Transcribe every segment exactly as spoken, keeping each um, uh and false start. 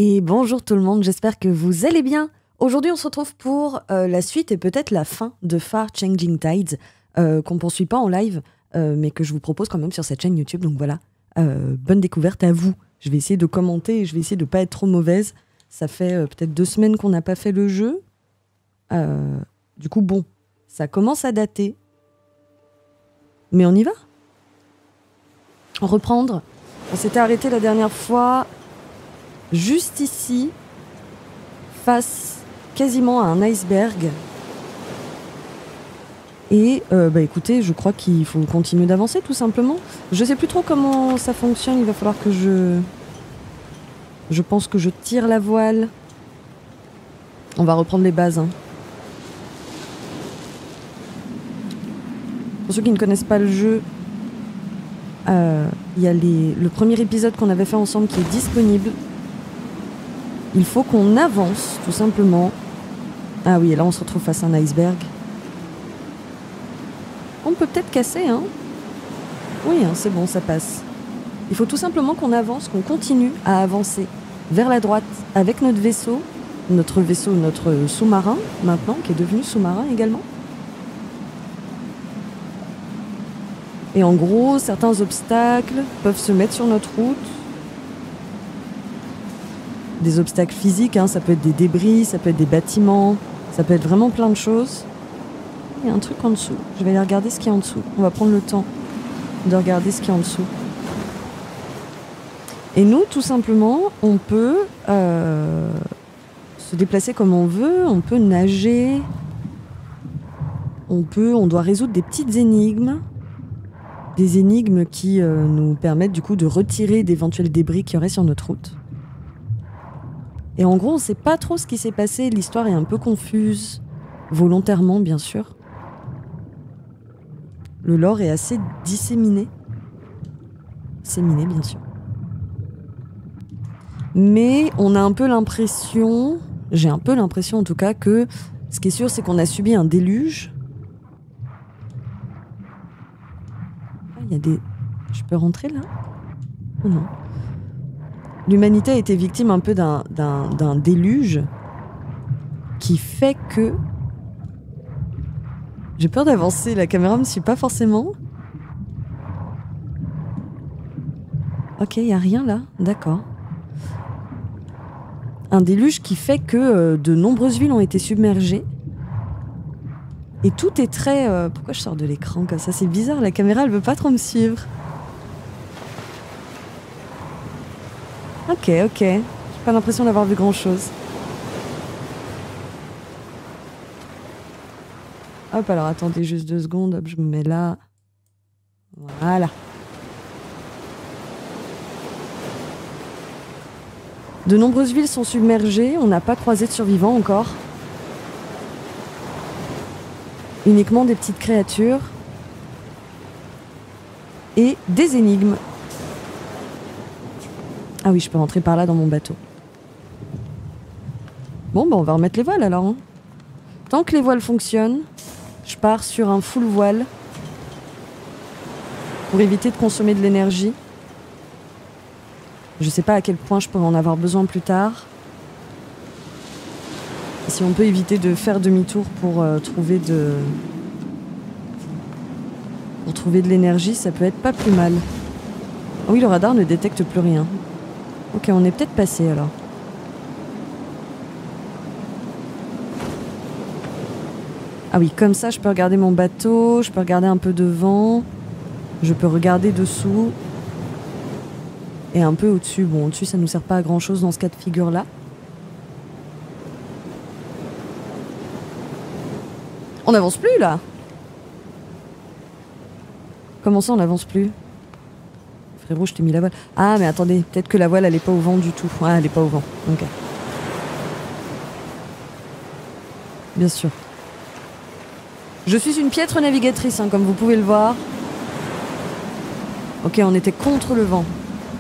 Et bonjour tout le monde, j'espère que vous allez bien. Aujourd'hui, on se retrouve pour euh, la suite et peut-être la fin de Far Changing Tides, euh, qu'on ne poursuit pas en live, euh, mais que je vous propose quand même sur cette chaîne YouTube. Donc voilà, euh, bonne découverte à vous. Je vais essayer de commenter et je vais essayer de ne pas être trop mauvaise. Ça fait euh, peut-être deux semaines qu'on n'a pas fait le jeu. Euh, du coup, bon, ça commence à dater. Mais on y va. Reprendre. On s'était arrêté la dernière fois juste ici, face quasiment à un iceberg. Et euh, bah écoutez, je crois qu'il faut continuer d'avancer tout simplement. Je sais plus trop comment ça fonctionne, il va falloir que je... Je pense que je tire la voile. On va reprendre les bases. Hein. Pour ceux qui ne connaissent pas le jeu, il euh, y a les... le premier épisode qu'on avait fait ensemble qui est disponible. Il faut qu'on avance, tout simplement. Ah oui, et là on se retrouve face à un iceberg. On peut peut-être casser, hein. Oui, hein, c'est bon, ça passe. Il faut tout simplement qu'on avance, qu'on continue à avancer vers la droite avec notre vaisseau. Notre vaisseau, notre sous-marin, maintenant, qui est devenu sous-marin également. Et en gros, certains obstacles peuvent se mettre sur notre route. Des obstacles physiques, hein, ça peut être des débris, ça peut être des bâtiments, ça peut être vraiment plein de choses. Il y a un truc en dessous. Je vais aller regarder ce qu'il y a en dessous. On va prendre le temps de regarder ce qu'il y a en dessous. Et nous, tout simplement, on peut euh, se déplacer comme on veut, on peut nager, on peut, on doit résoudre des petites énigmes, des énigmes qui euh, nous permettent du coup de retirer d'éventuels débris qu'il y aurait sur notre route. Et en gros, on ne sait pas trop ce qui s'est passé, l'histoire est un peu confuse, volontairement bien sûr. Le lore est assez disséminé. Disséminé, bien sûr. Mais on a un peu l'impression, j'ai un peu l'impression en tout cas, que ce qui est sûr, c'est qu'on a subi un déluge. Ah, il y a des... Je peux rentrer là ? Oh non. L'humanité a été victime un peu d'un, d'un, d'un déluge qui fait que... J'ai peur d'avancer, la caméra me suit pas forcément. Ok, il n'y a rien là, d'accord. Un déluge qui fait que euh, de nombreuses villes ont été submergées. Et tout est très... Euh... Pourquoi je sors de l'écran comme ça ? C'est bizarre, la caméra elle veut pas trop me suivre. Ok, ok. J'ai pas l'impression d'avoir vu grand chose. Hop, alors attendez juste deux secondes. Hop, je me mets là. Voilà. De nombreuses villes sont submergées. On n'a pas croisé de survivants encore. Uniquement des petites créatures. Et des énigmes. Ah oui, je peux rentrer par là dans mon bateau. Bon, bah on va remettre les voiles alors. Hein. Tant que les voiles fonctionnent, je pars sur un full voile pour éviter de consommer de l'énergie. Je sais pas à quel point je pourrais en avoir besoin plus tard. Et si on peut éviter de faire demi-tour pour euh, trouver de... pour trouver de l'énergie, ça peut être pas plus mal. Ah oui, le radar ne détecte plus rien. Ok, on est peut-être passé alors. Ah oui, comme ça, je peux regarder mon bateau, je peux regarder un peu devant, je peux regarder dessous et un peu au-dessus. Bon, au-dessus, ça nous sert pas à grand-chose dans ce cas de figure-là. On n'avance plus, là ? Comment ça, on n'avance plus ? Frérot, je t'ai mis la voile. Ah, mais attendez, peut-être que la voile, elle est pas au vent du tout. Ah, elle est pas au vent. Ok. Bien sûr. Je suis une piètre navigatrice, hein, comme vous pouvez le voir. Ok, on était contre le vent.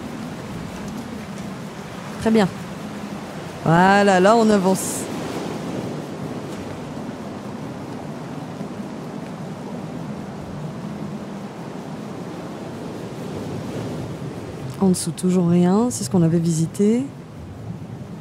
Très bien. Voilà, là, on avance. En dessous, toujours rien. C'est ce qu'on avait visité.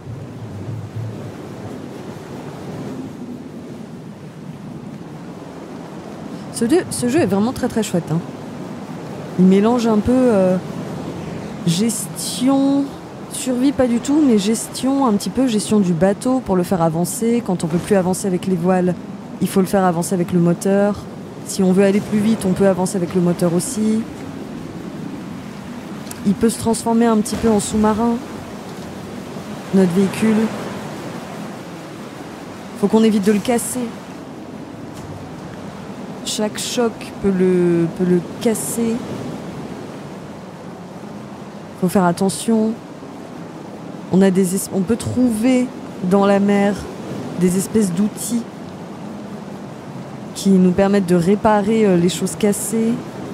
Ce, jeu, ce jeu est vraiment très très chouette. Hein. Il mélange un peu euh, gestion, survie pas du tout, mais gestion un petit peu, gestion du bateau pour le faire avancer. Quand on peut plus avancer avec les voiles, il faut le faire avancer avec le moteur. Si on veut aller plus vite, on peut avancer avec le moteur aussi. Il peut se transformer un petit peu en sous-marin, notre véhicule. Faut qu'on évite de le casser. Chaque choc peut le, peut le casser. Faut faire attention. On, a des, on peut trouver dans la mer des espèces d'outils qui nous permettent de réparer les choses cassées.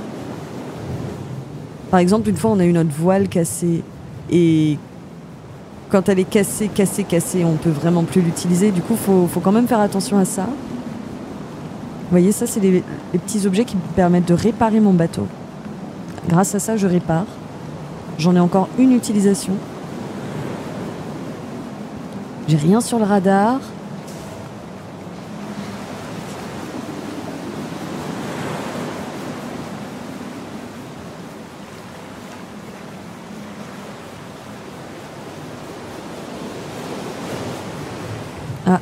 Par exemple, une fois, on a eu notre voile cassée. Et quand elle est cassée, cassée, cassée, on peut vraiment plus l'utiliser. Du coup, il faut, faut quand même faire attention à ça. Vous voyez, ça, c'est les, les petits objets qui me permettent de réparer mon bateau. Grâce à ça, je répare. J'en ai encore une utilisation. J'ai rien sur le radar. Ah.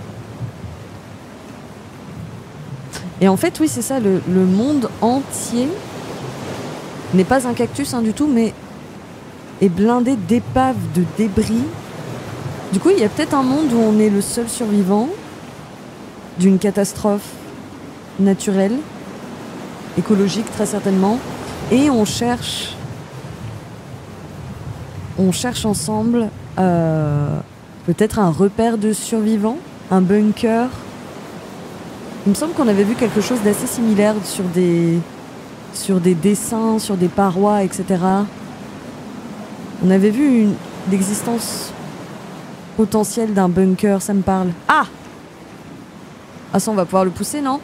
Et en fait, oui, c'est ça, le, le monde entier n'est pas un cactus hein, du tout, mais est blindé d'épaves, de débris. Du coup, il y a peut-être un monde où on est le seul survivant d'une catastrophe naturelle, écologique très certainement, et on cherche, on cherche ensemble euh, peut-être un repère de survivants, un bunker. Il me semble qu'on avait vu quelque chose d'assez similaire sur des, sur des dessins, sur des parois, et cetera. On avait vu une, l'existence potentielle d'un bunker, ça me parle. Ah Ah ça, on va pouvoir le pousser, non?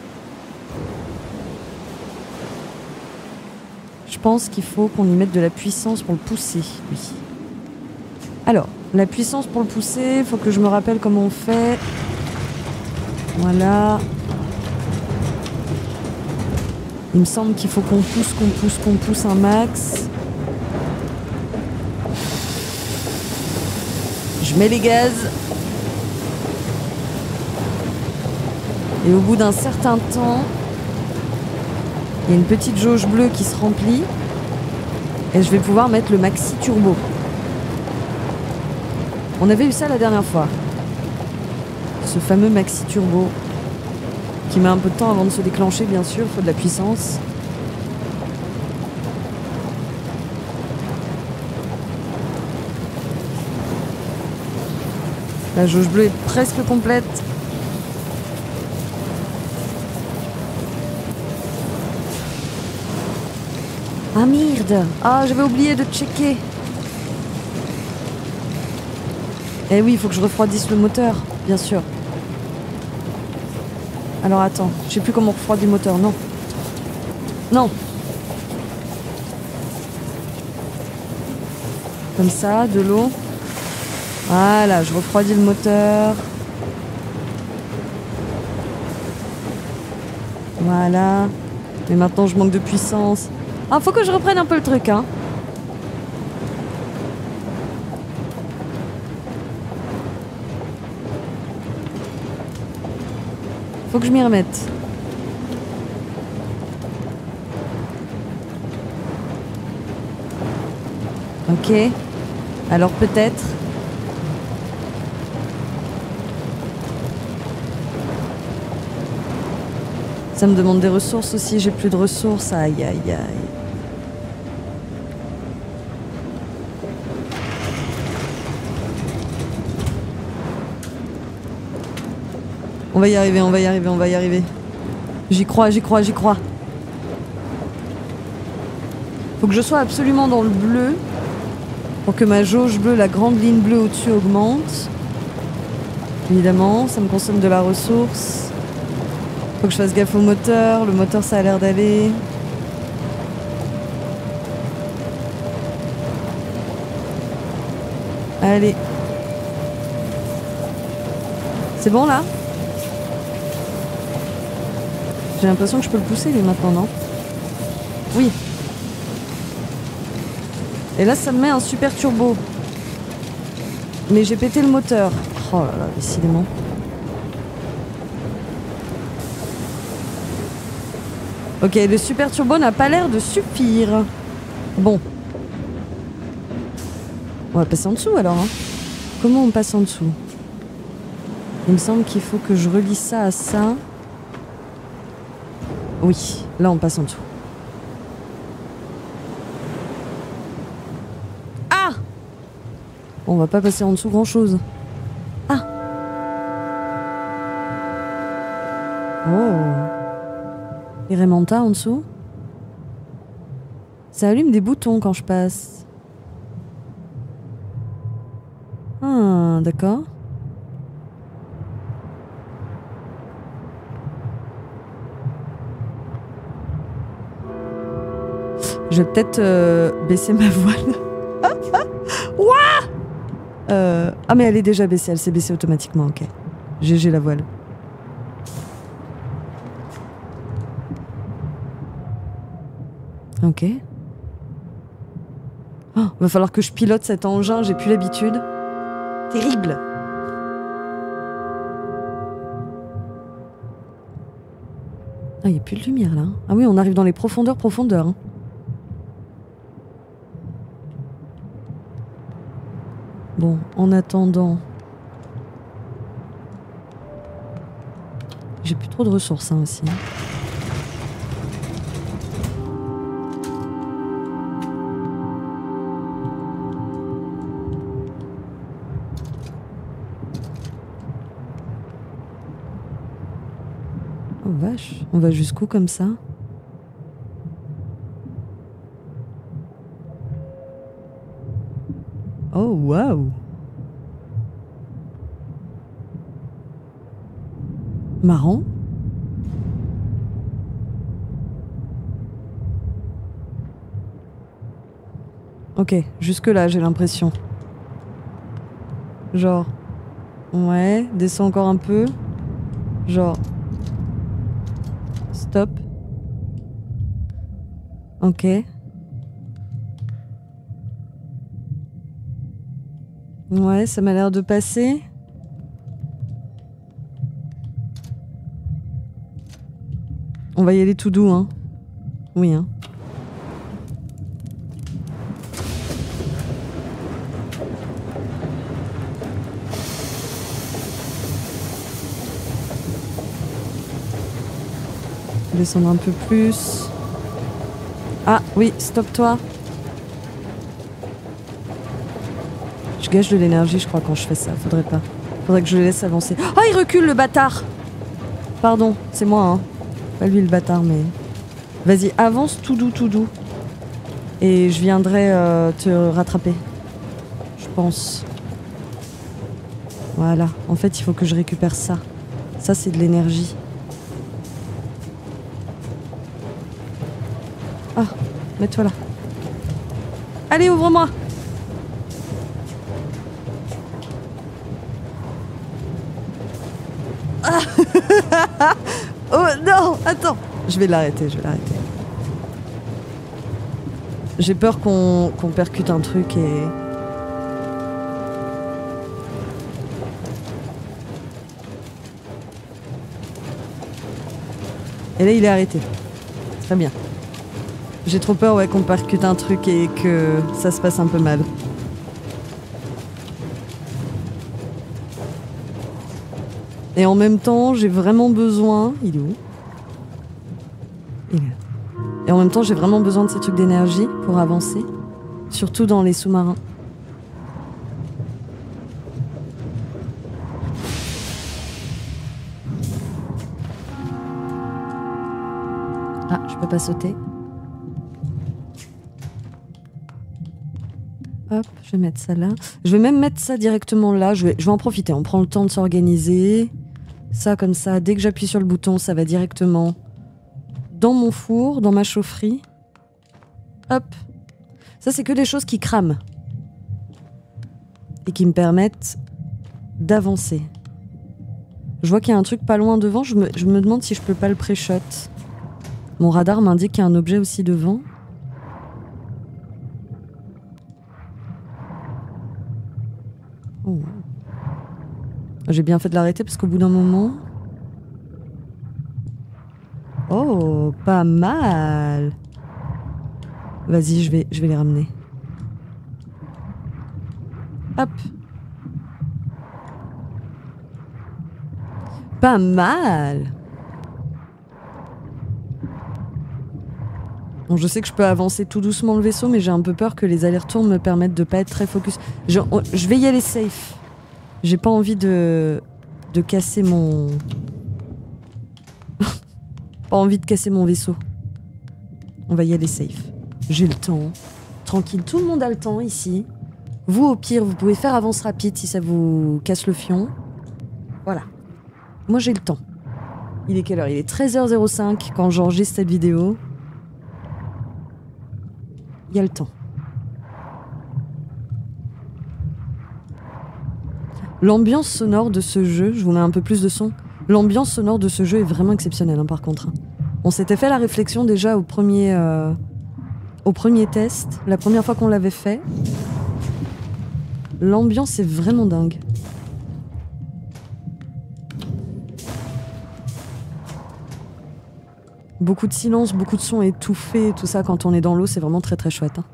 Je pense qu'il faut qu'on y mette de la puissance pour le pousser, lui. Alors, la puissance pour le pousser, il faut que je me rappelle comment on fait. Voilà. Il me semble qu'il faut qu'on pousse, qu'on pousse, qu'on pousse un max. Je mets les gaz. Et au bout d'un certain temps, il y a une petite jauge bleue qui se remplit. Et je vais pouvoir mettre le maxi turbo. On avait eu ça la dernière fois. Ce fameux maxi turbo. Qui met un peu de temps avant de se déclencher, bien sûr. Il faut de la puissance. La jauge bleue est presque complète. Ah merde! Ah, j'avais oublié de checker. Eh oui, il faut que je refroidisse le moteur, bien sûr. Alors attends, je sais plus comment on refroidit le moteur, non. Non. Comme ça, de l'eau. Voilà, je refroidis le moteur. Voilà. Mais maintenant, je manque de puissance. Ah, faut que je reprenne un peu le truc, hein. Faut que je m'y remette. Ok. Alors peut-être. Ça me demande des ressources aussi. J'ai plus de ressources. Aïe, aïe, aïe. On va y arriver, on va y arriver, on va y arriver. J'y crois, j'y crois, j'y crois. Faut que je sois absolument dans le bleu pour que ma jauge bleue, la grande ligne bleue au-dessus augmente. Évidemment, ça me consomme de la ressource. Faut que je fasse gaffe au moteur. Le moteur, ça a l'air d'aller. Allez. C'est bon là ? J'ai l'impression que je peux le pousser lui maintenant, non? Oui. Et là ça me met un super turbo. Mais j'ai pété le moteur. Oh là là, décidément. Ok, le super turbo n'a pas l'air de suffire. Bon. On va passer en dessous alors. Hein. Comment on passe en dessous? Il me semble qu'il faut que je relie ça à ça. Oui, là on passe en dessous. Ah! On va pas passer en dessous grand chose. Ah! Oh! Les Raymanta en dessous? Ça allume des boutons quand je passe. Ah, d'accord. Je vais peut-être euh, baisser ma voile. Ouah euh, ah mais elle est déjà baissée, elle s'est baissée automatiquement, ok. G G la voile. Ok. Oh, va falloir que je pilote cet engin, j'ai plus l'habitude. Terrible. Ah, il n'y a plus de lumière là. Ah oui, on arrive dans les profondeurs, profondeurs. Hein. Bon, en attendant... J'ai plus trop de ressources hein, aussi. Oh vache, on va jusqu'où comme ça? Oh waouh! Marrant. Ok, jusque là j'ai l'impression. Genre... Ouais, descends encore un peu. Genre... Stop. Ok. Ouais, ça m'a l'air de passer. On va y aller tout doux, hein. Oui, hein. Descendre un peu plus. Ah, oui, stop-toi. Je gâche de l'énergie, je crois, quand je fais ça. Faudrait pas. Faudrait que je le laisse avancer. Ah, il recule, le bâtard! Pardon, c'est moi, hein. Pas lui, le bâtard, mais... Vas-y, avance tout doux, tout doux. Et je viendrai euh, te rattraper. Je pense. Voilà. En fait, il faut que je récupère ça. Ça, c'est de l'énergie. Ah, mets-toi là. Allez, ouvre-moi. Ah. Oh non, attends. Je vais l'arrêter, je vais l'arrêter. J'ai peur qu'on qu'on percute un truc et... Et là, il est arrêté. Très bien. J'ai trop peur ouais, qu'on percute un truc et que ça se passe un peu mal. Et en même temps, j'ai vraiment besoin... Il est où? Il est là. Et en même temps, j'ai vraiment besoin de ces trucs d'énergie pour avancer. Surtout dans les sous-marins. Ah, je peux pas sauter. Hop, je vais mettre ça là. Je vais même mettre ça directement là. Je vais, je vais en profiter. On prend le temps de s'organiser. Ça comme ça. Dès que j'appuie sur le bouton, ça va directement dans mon four, dans ma chaufferie. Hop. Ça, c'est que des choses qui crament. Et qui me permettent d'avancer. Je vois qu'il y a un truc pas loin devant. Je me, je me demande si je peux pas le pré-shot. Mon radar m'indique qu'il y a un objet aussi devant. Oh. J'ai bien fait de l'arrêter parce qu'au bout d'un moment... Oh, pas mal. Vas-y, je vais, je vais les ramener. Hop. Pas mal. Bon, je sais que je peux avancer tout doucement le vaisseau, mais j'ai un peu peur que les allers-retours me permettent de pas être très focus. Je, je vais y aller safe. J'ai pas envie de, de casser mon... pas envie de casser mon vaisseau. On va y aller safe. J'ai le temps. Tranquille, tout le monde a le temps ici. Vous, au pire, vous pouvez faire avance rapide si ça vous casse le fion. Voilà. Moi, j'ai le temps. Il est quelle heure? Il est treize heures zéro cinq quand j'enregistre cette vidéo. Il y a le temps. L'ambiance sonore de ce jeu, je vous mets un peu plus de son. L'ambiance sonore de ce jeu est vraiment exceptionnelle, hein, par contre. On s'était fait la réflexion déjà au premier, euh, au premier test, la première fois qu'on l'avait fait. L'ambiance est vraiment dingue. Beaucoup de silence, beaucoup de sons étouffés, tout ça quand on est dans l'eau, c'est vraiment très très chouette. Hein.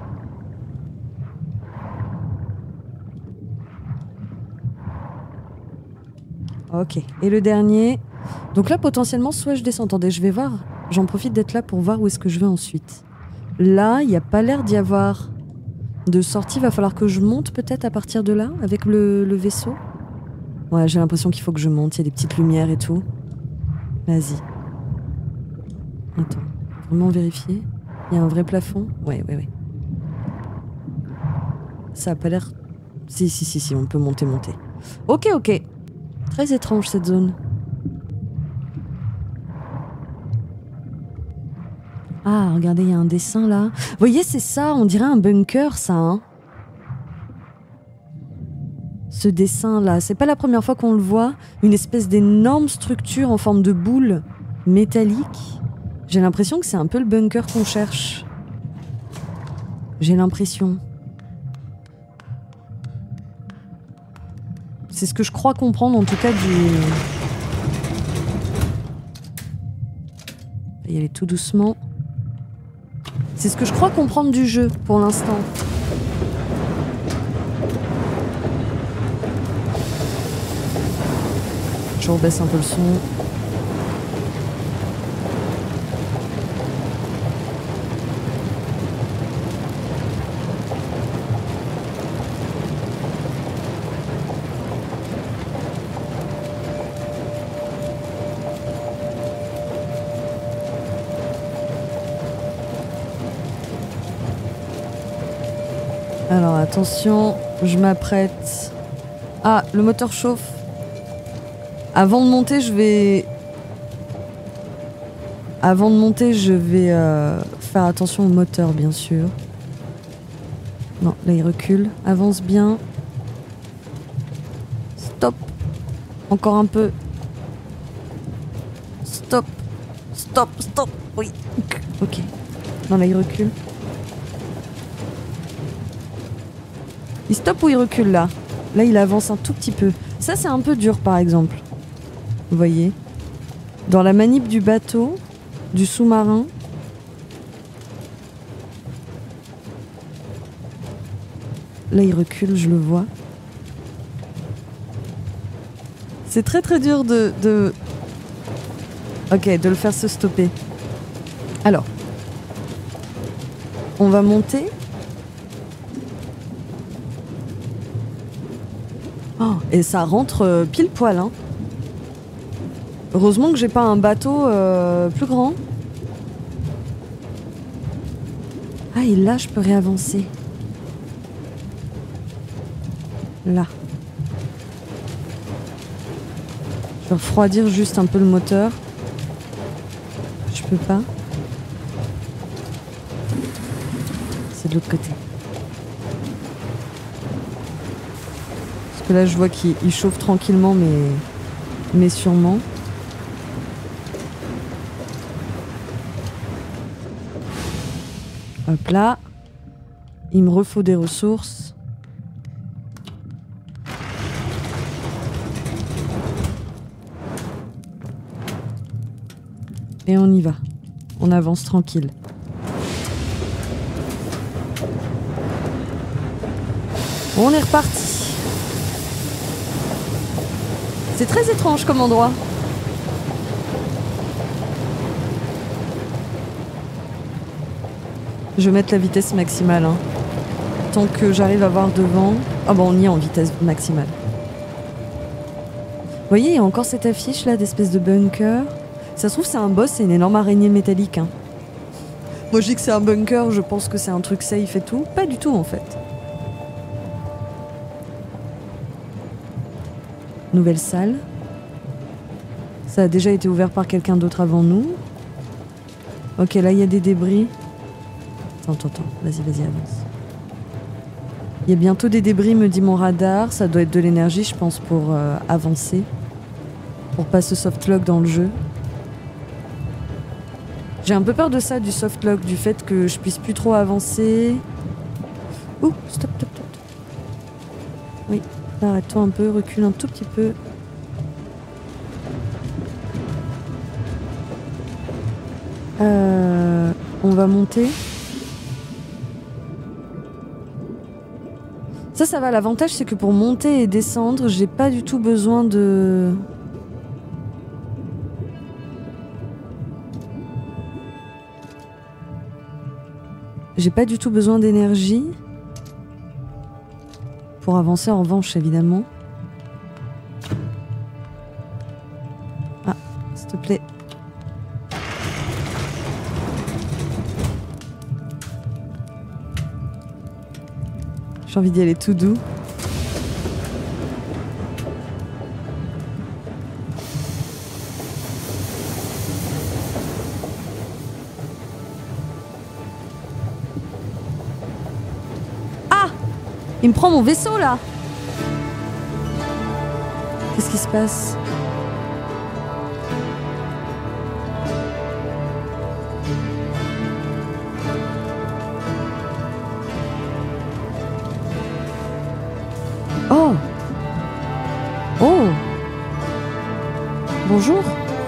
Ok, et le dernier. Donc là, potentiellement, soit je descends. Attendez, je vais voir. J'en profite d'être là pour voir où est-ce que je vais ensuite. Là, il n'y a pas l'air d'y avoir de sortie. Il va falloir que je monte peut-être à partir de là, avec le, le vaisseau. Ouais, j'ai l'impression qu'il faut que je monte. Il y a des petites lumières et tout. Vas-y. Attends, vraiment vérifier. Il y a un vrai plafond? Ouais, ouais, ouais. Ça a pas l'air... Si, si, si, si, on peut monter, monter. Ok, ok. Très étrange cette zone. Ah, regardez, il y a un dessin là. Vous voyez, c'est ça, on dirait un bunker, ça, hein. Ce dessin là, c'est pas la première fois qu'on le voit. Une espèce d'énorme structure en forme de boule métallique. J'ai l'impression que c'est un peu le bunker qu'on cherche. J'ai l'impression. C'est ce que je crois comprendre en tout cas du... Il va y aller tout doucement. C'est ce que je crois comprendre du jeu pour l'instant. Je rebaisse un peu le son. Alors attention, je m'apprête. Ah, le moteur chauffe. Avant de monter, je vais... Avant de monter, je vais euh, faire attention au moteur, bien sûr. Non, là il recule. Avance bien. Stop. Encore un peu. Stop. Stop, stop. Oui. Ok. Non, là il recule. Il stoppe ou il recule là? Là il avance un tout petit peu. Ça c'est un peu dur par exemple. Vous voyez? Dans la manip du bateau, du sous-marin. Là il recule, je le vois. C'est très très dur de, de... Ok, de le faire se stopper. Alors. On va monter. Oh, et ça rentre euh, pile poil, hein. Heureusement que j'ai pas un bateau euh, plus grand. Ah, et là, je peux réavancer. Là. Je vais refroidir juste un peu le moteur. Je peux pas. C'est de l'autre côté. Parce que là, je vois qu'il chauffe tranquillement, mais, mais sûrement. Hop là. Il me refaut des ressources. Et on y va. On avance tranquille. On est reparti. C'est très étrange comme endroit. Je vais mettre la vitesse maximale. Hein. Tant que j'arrive à voir devant... Ah bon, on y est en vitesse maximale. Vous voyez, il y a encore cette affiche là d'espèce de bunker. Ça se trouve, c'est un boss, c'est une énorme araignée métallique. Hein. Moi, je dis que c'est un bunker, je pense que c'est un truc safe et tout. Pas du tout, en fait. Nouvelle salle. Ça a déjà été ouvert par quelqu'un d'autre avant nous. Ok, là, il y a des débris. Attends, attends, attends. Vas-y, vas-y, avance. Il y a bientôt des débris, me dit mon radar. Ça doit être de l'énergie, je pense, pour euh, avancer. Pour pas se softlock dans le jeu. J'ai un peu peur de ça, du softlock, du fait que je puisse plus trop avancer. Ouh, stop, stop, stop. Oui, arrête-toi un peu, recule un tout petit peu. Euh, on va monter. Ça, ça va. L'avantage, c'est que pour monter et descendre, j'ai pas du tout besoin de... J'ai pas du tout besoin d'énergie. Pour avancer, en revanche, évidemment. Ah, s'il te plaît. J'ai envie d'y aller tout doux. Ah! Il me prend mon vaisseau là! Qu'est-ce qui se passe? Oh! Oh! Bonjour!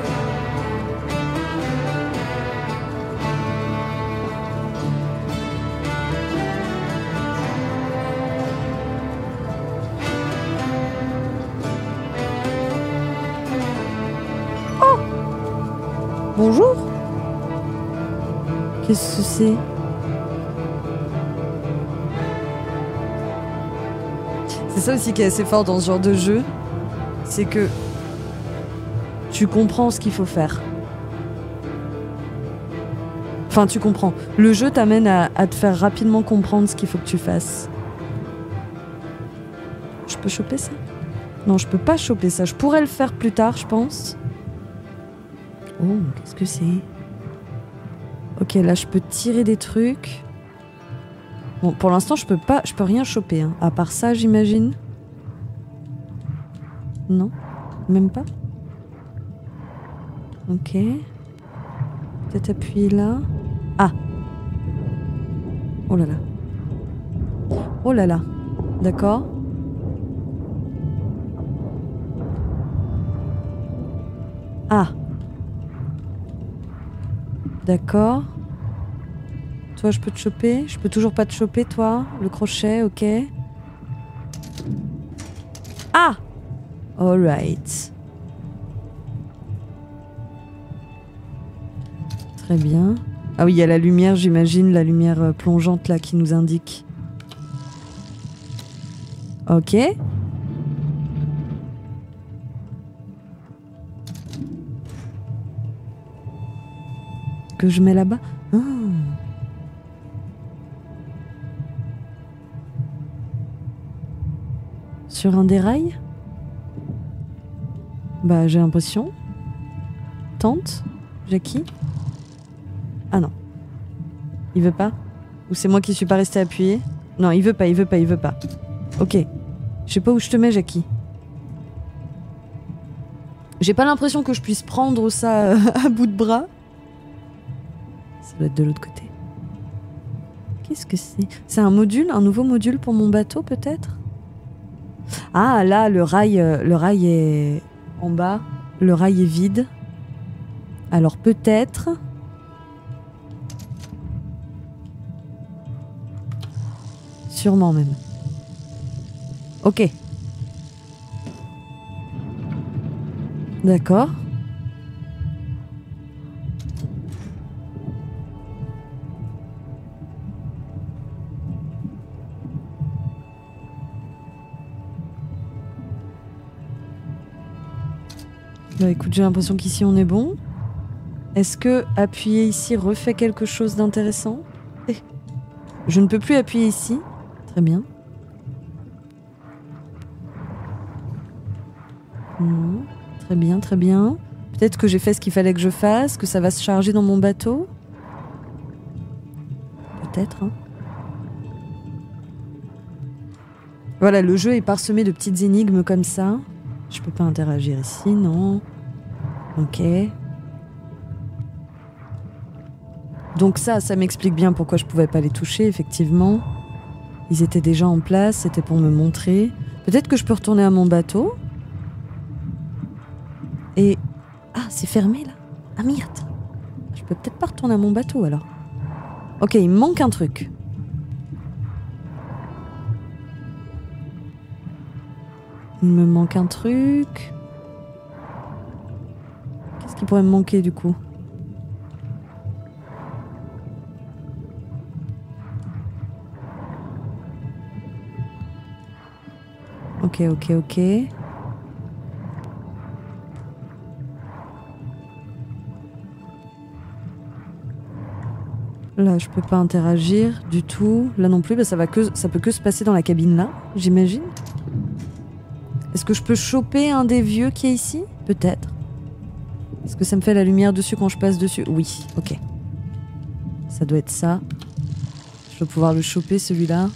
Oh! Bonjour! Qu'est-ce que c'est? C'est ça aussi qui est assez fort dans ce genre de jeu, c'est que tu comprends ce qu'il faut faire. Enfin, tu comprends. Le jeu t'amène à, à te faire rapidement comprendre ce qu'il faut que tu fasses. Je peux choper ça? Non, je peux pas choper ça. Je pourrais le faire plus tard, je pense. Oh, qu'est-ce que c'est? Ok, là, je peux tirer des trucs. Bon, pour l'instant, je peux pas, je peux rien choper, hein. À part ça, j'imagine. Non, même pas. Ok. Peut-être appuyer là. Ah. Oh là là. Oh là là. D'accord. Ah. D'accord. Toi, je peux te choper. Je peux toujours pas te choper, toi. Le crochet, ok. Ah! Alright. Très bien. Ah oui, il y a la lumière, j'imagine, la lumière plongeante là qui nous indique. Ok. Que je mets là-bas. Ah. Sur un des rails? Bah, j'ai l'impression. Tente? Jackie? Ah non. Il veut pas? Ou c'est moi qui suis pas restée appuyée? Non, il veut pas, il veut pas, il veut pas. Ok. Je sais pas où je te mets, Jackie. J'ai pas l'impression que je puisse prendre ça à bout de bras. Ça doit être de l'autre côté. Qu'est-ce que c'est? C'est un module, un nouveau module pour mon bateau peut-être? Ah là, le rail, euh, le rail est en bas. Le rail est vide. Alors peut-être... Sûrement même. Ok. D'accord. Bah écoute, j'ai l'impression qu'ici on est bon. Est-ce que appuyer ici refait quelque chose d'intéressant? eh. Je ne peux plus appuyer ici. Très bien. Non. Très bien, très bien. Peut-être que j'ai fait ce qu'il fallait que je fasse, que ça va se charger dans mon bateau. Peut-être, hein. Voilà, le jeu est parsemé de petites énigmes comme ça. Je peux pas interagir ici, non. Ok. Donc ça, ça m'explique bien pourquoi je pouvais pas les toucher, effectivement. Ils étaient déjà en place, c'était pour me montrer. Peut-être que je peux retourner à mon bateau. Et... Ah, c'est fermé, là. Ah, merde. Je peux peut-être pas retourner à mon bateau, alors. Ok, il me manque un truc. Il me manque un truc... Qu'est-ce qui pourrait me manquer, du coup? Ok, ok, ok. Là, je peux pas interagir du tout. Là non plus, bah, ça va que, ça peut que se passer dans la cabine là, j'imagine. Est-ce que je peux choper un des vieux qui est ici? Peut-être. Est-ce que ça me fait la lumière dessus quand je passe dessus? Oui, ok. Ça doit être ça. Je dois pouvoir le choper, celui-là.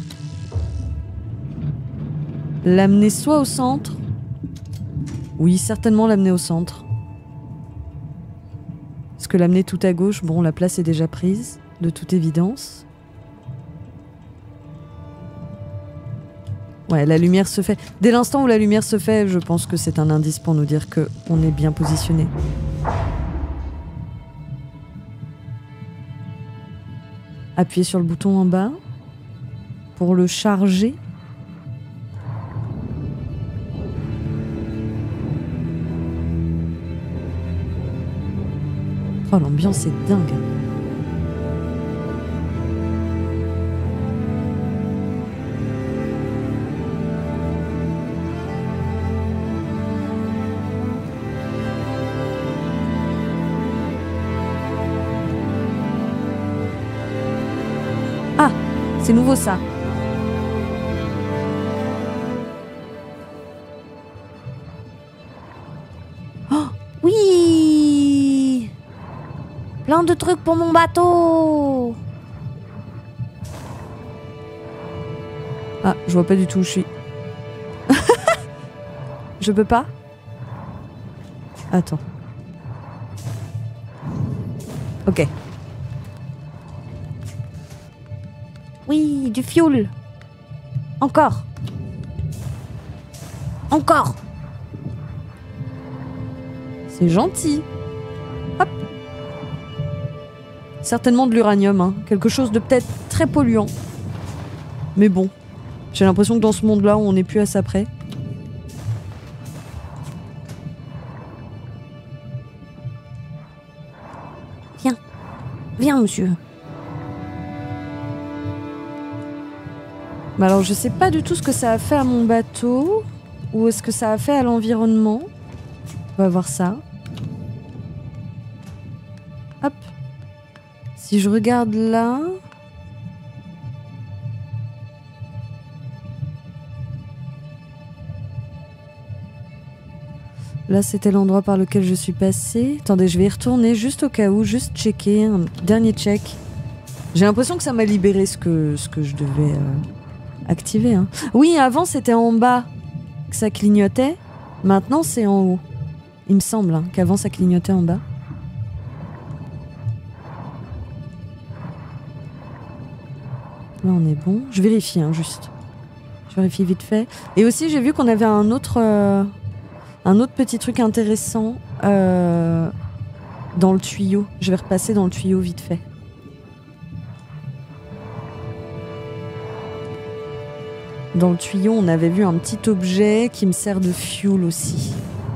L'amener soit au centre. Oui, certainement l'amener au centre. Parce que l'amener tout à gauche, bon, la place est déjà prise, de toute évidence. Ouais, la lumière se fait. Dès l'instant où la lumière se fait, je pense que c'est un indice pour nous dire qu'on est bien positionné. Appuyez sur le bouton en bas pour le charger. Oh, l'ambiance est dingue. Ah, c'est nouveau ça. Oh, oui! Plein de trucs pour mon bateau! Ah, je vois pas du tout où je suis. Je peux pas? Attends. Ok. Oui, du fioul. Encore. Encore. C'est gentil. Hop. Certainement de l'uranium, hein. Quelque chose de peut-être très polluant. Mais bon, j'ai l'impression que dans ce monde-là, on n'est plus à ça près. Viens. Viens, monsieur. Mais alors, je sais pas du tout ce que ça a fait à mon bateau. Ou est-ce que ça a fait à l'environnement. On va voir ça. Hop. Si je regarde là... Là, c'était l'endroit par lequel je suis passée. Attendez, je vais y retourner juste au cas où, juste checker, un dernier check. J'ai l'impression que ça m'a libéré ce que, ce que je devais euh, activer. Hein. Oui, avant, c'était en bas que ça clignotait. Maintenant, c'est en haut. Il me semble hein, qu'avant, ça clignotait en bas. Là, on est bon. Je vérifie, hein, juste. Je vérifie vite fait. Et aussi, j'ai vu qu'on avait un autre, euh, un autre petit truc intéressant euh, dans le tuyau. Je vais repasser dans le tuyau vite fait. Dans le tuyau, on avait vu un petit objet qui me sert de fuel aussi.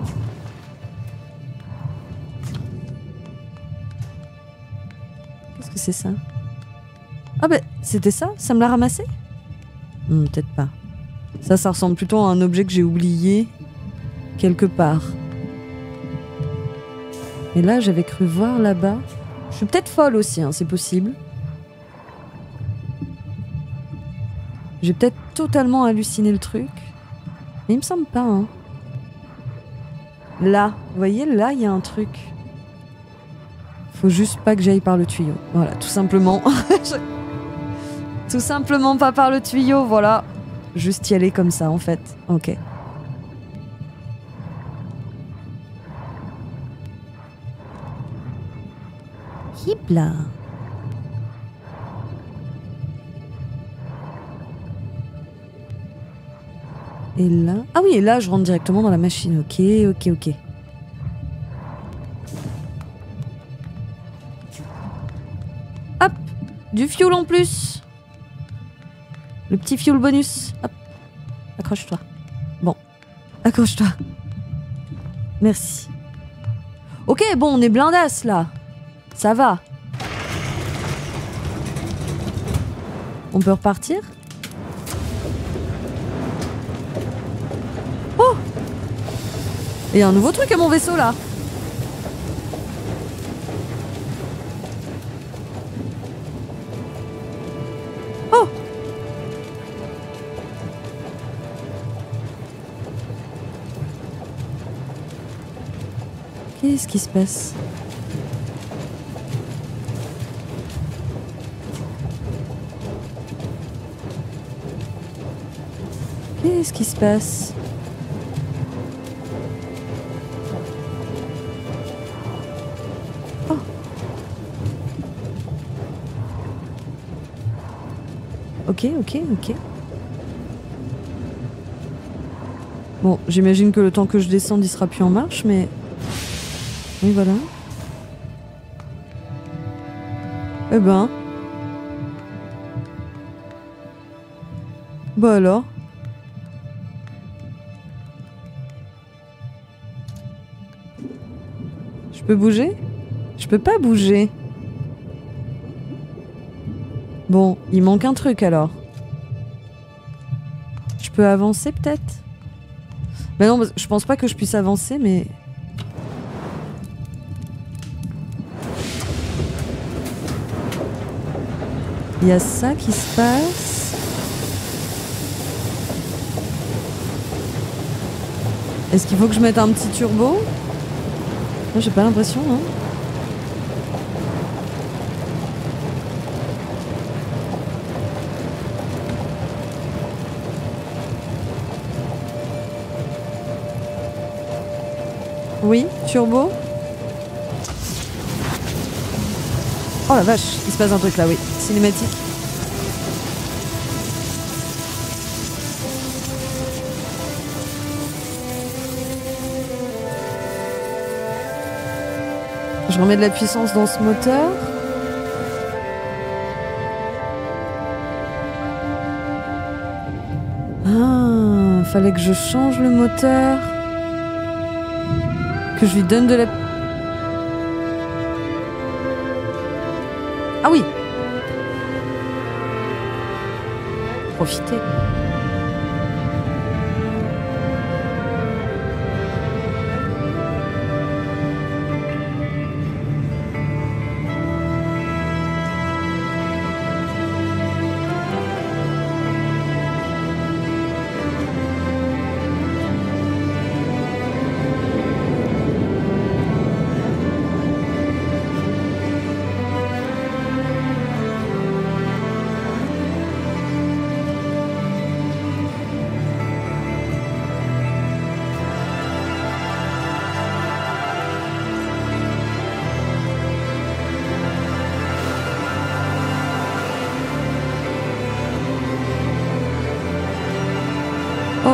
Qu'est-ce que c'est ça? Ah bah, c'était ça? Ça me l'a ramassé? hmm, Peut-être pas. Ça, ça ressemble plutôt à un objet que j'ai oublié quelque part. Et là, j'avais cru voir là-bas. Je suis peut-être folle aussi, hein, c'est possible. J'ai peut-être totalement halluciné le truc. Mais il me semble pas, hein. Là, vous voyez, là, il y a un truc. Faut juste pas que j'aille par le tuyau. Voilà, tout simplement. Tout simplement pas par le tuyau, voilà. Juste y aller comme ça, en fait. Ok. Hibla. Et là... Ah oui, et là, je rentre directement dans la machine. Ok, ok, ok. Hop, du fuel en plus. Le petit fuel bonus. Hop, accroche-toi. Bon, accroche-toi. Merci. Ok, bon, on est blindasse, là. Ça va. On peut repartir? Oh! Et un nouveau truc à mon vaisseau, là. Oh! Qu'est-ce qui se passe? Qu'est-ce qui se passe? Oh. Ok, ok, ok. Bon, j'imagine que le temps que je descende, il sera plus en marche, mais... Oui, voilà. Eh ben... Bah alors... Je peux bouger? Je peux pas bouger. Bon, il manque un truc alors. Je peux avancer peut-être? Mais non, je pense pas que je puisse avancer, mais... Il y a ça qui se passe. Est-ce qu'il faut que je mette un petit turbo? Moi, j'ai pas l'impression, hein. Oui, turbo. Oh la vache, il se passe un truc là, oui. Cinématique. Je remets de la puissance dans ce moteur. Ah, fallait que je change le moteur. Que je lui donne de la... Ah oui! Profiter.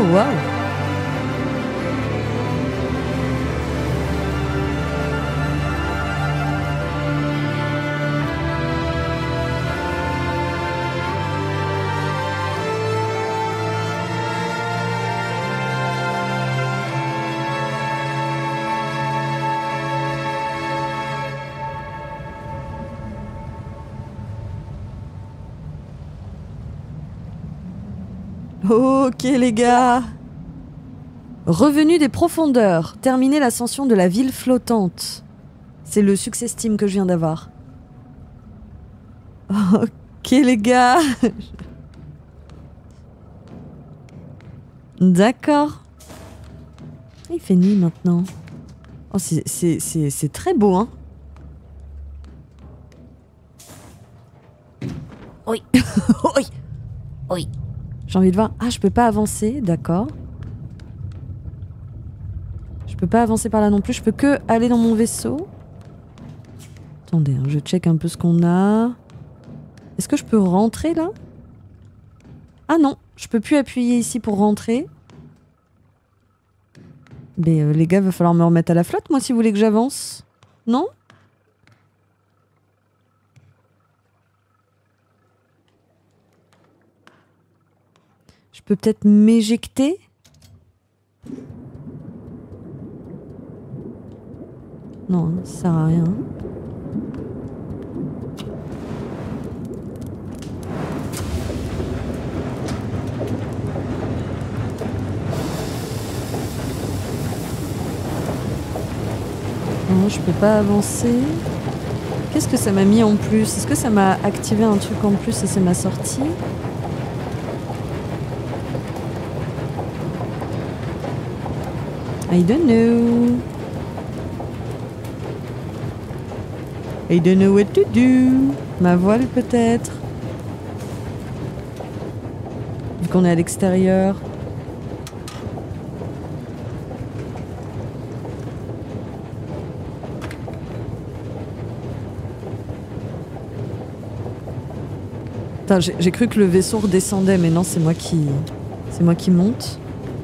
Oh, waouh. Ok les gars. Revenu des profondeurs. Terminer l'ascension de la ville flottante. C'est le success team que je viens d'avoir. Ok les gars. D'accord. Il fait nuit maintenant. Oh, c'est, c'est, c'est, c'est très beau, hein. Oui. Oui. Oui. J'ai envie de voir. Ah, je peux pas avancer, d'accord. Je peux pas avancer par là non plus. Je peux que aller dans mon vaisseau. Attendez, hein, je check un peu ce qu'on a. Est-ce que je peux rentrer là? Ah non, je peux plus appuyer ici pour rentrer. Mais euh, les gars, va falloir me remettre à la flotte, moi, si vous voulez que j'avance. Non? Je peux peut-être m'éjecter? Non, hein, ça sert à rien. Non, je peux pas avancer. Qu'est-ce que ça m'a mis en plus? Est-ce que ça m'a activé un truc en plus et c'est ma sortie? I don't know. I don't know what to do. Ma voile peut-être. Vu qu'on est à l'extérieur. J'ai, j'ai cru que le vaisseau redescendait, mais non, c'est moi qui, c'est moi qui monte.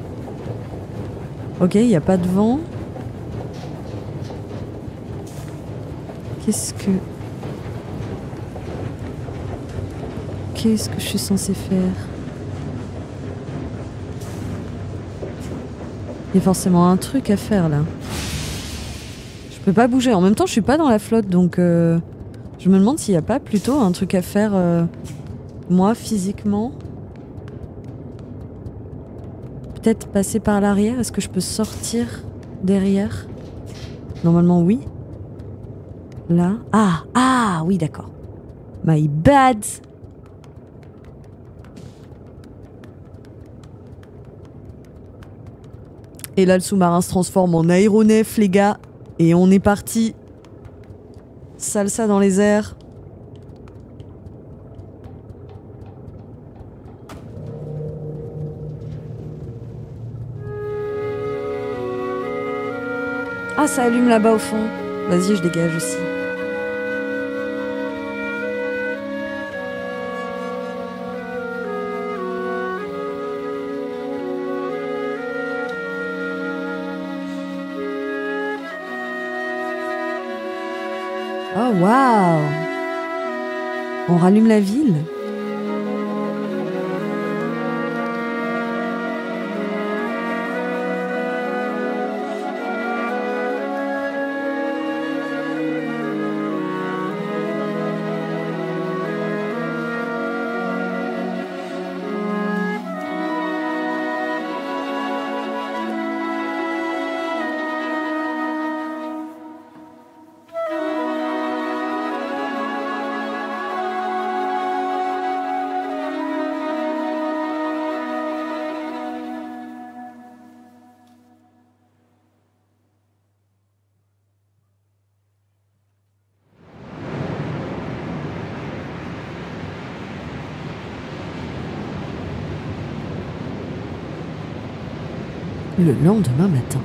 Ok, il n'y a pas de vent. Qu'est-ce que... Qu'est-ce que je suis censée faire? Il y a forcément un truc à faire, là. Je peux pas bouger. En même temps, je suis pas dans la flotte, donc... Euh, je me demande s'il n'y a pas plutôt un truc à faire... Euh, moi, physiquement. Peut-être passer par l'arrière. Est-ce que je peux sortir derrière? Normalement, oui. Là. Ah, ah, oui, d'accord. My bad. Et là, le sous-marin se transforme en aéronef, les gars. Et on est parti. Salsa dans les airs. Ah, ça allume là-bas au fond. Vas-y, je dégage aussi. Oh, waouh! On rallume la ville. Le lendemain matin.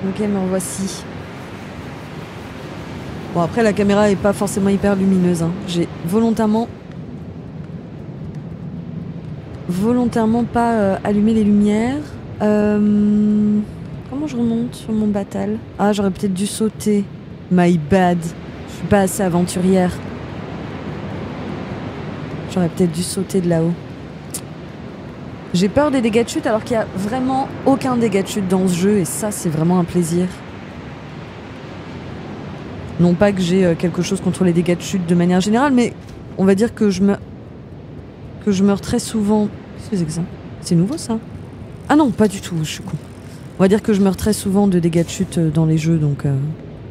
Ok, me revoici. Bon, après, la caméra est pas forcément hyper lumineuse. Hein. J'ai volontairement... Volontairement pas euh, allumé les lumières. Euh... Comment je remonte sur mon batal? Ah, j'aurais peut-être dû sauter. My bad. Je suis pas assez aventurière. J'aurais peut-être dû sauter de là-haut. J'ai peur des dégâts de chute alors qu'il n'y a vraiment aucun dégât de chute dans ce jeu et ça, c'est vraiment un plaisir. Non pas que j'ai quelque chose contre les dégâts de chute de manière générale, mais on va dire que je me... que je meurs très souvent... Qu'est-ce que c'est que ça? C'est nouveau ça? Ah non, pas du tout, je suis con. On va dire que je meurs très souvent de dégâts de chute dans les jeux, donc... Euh...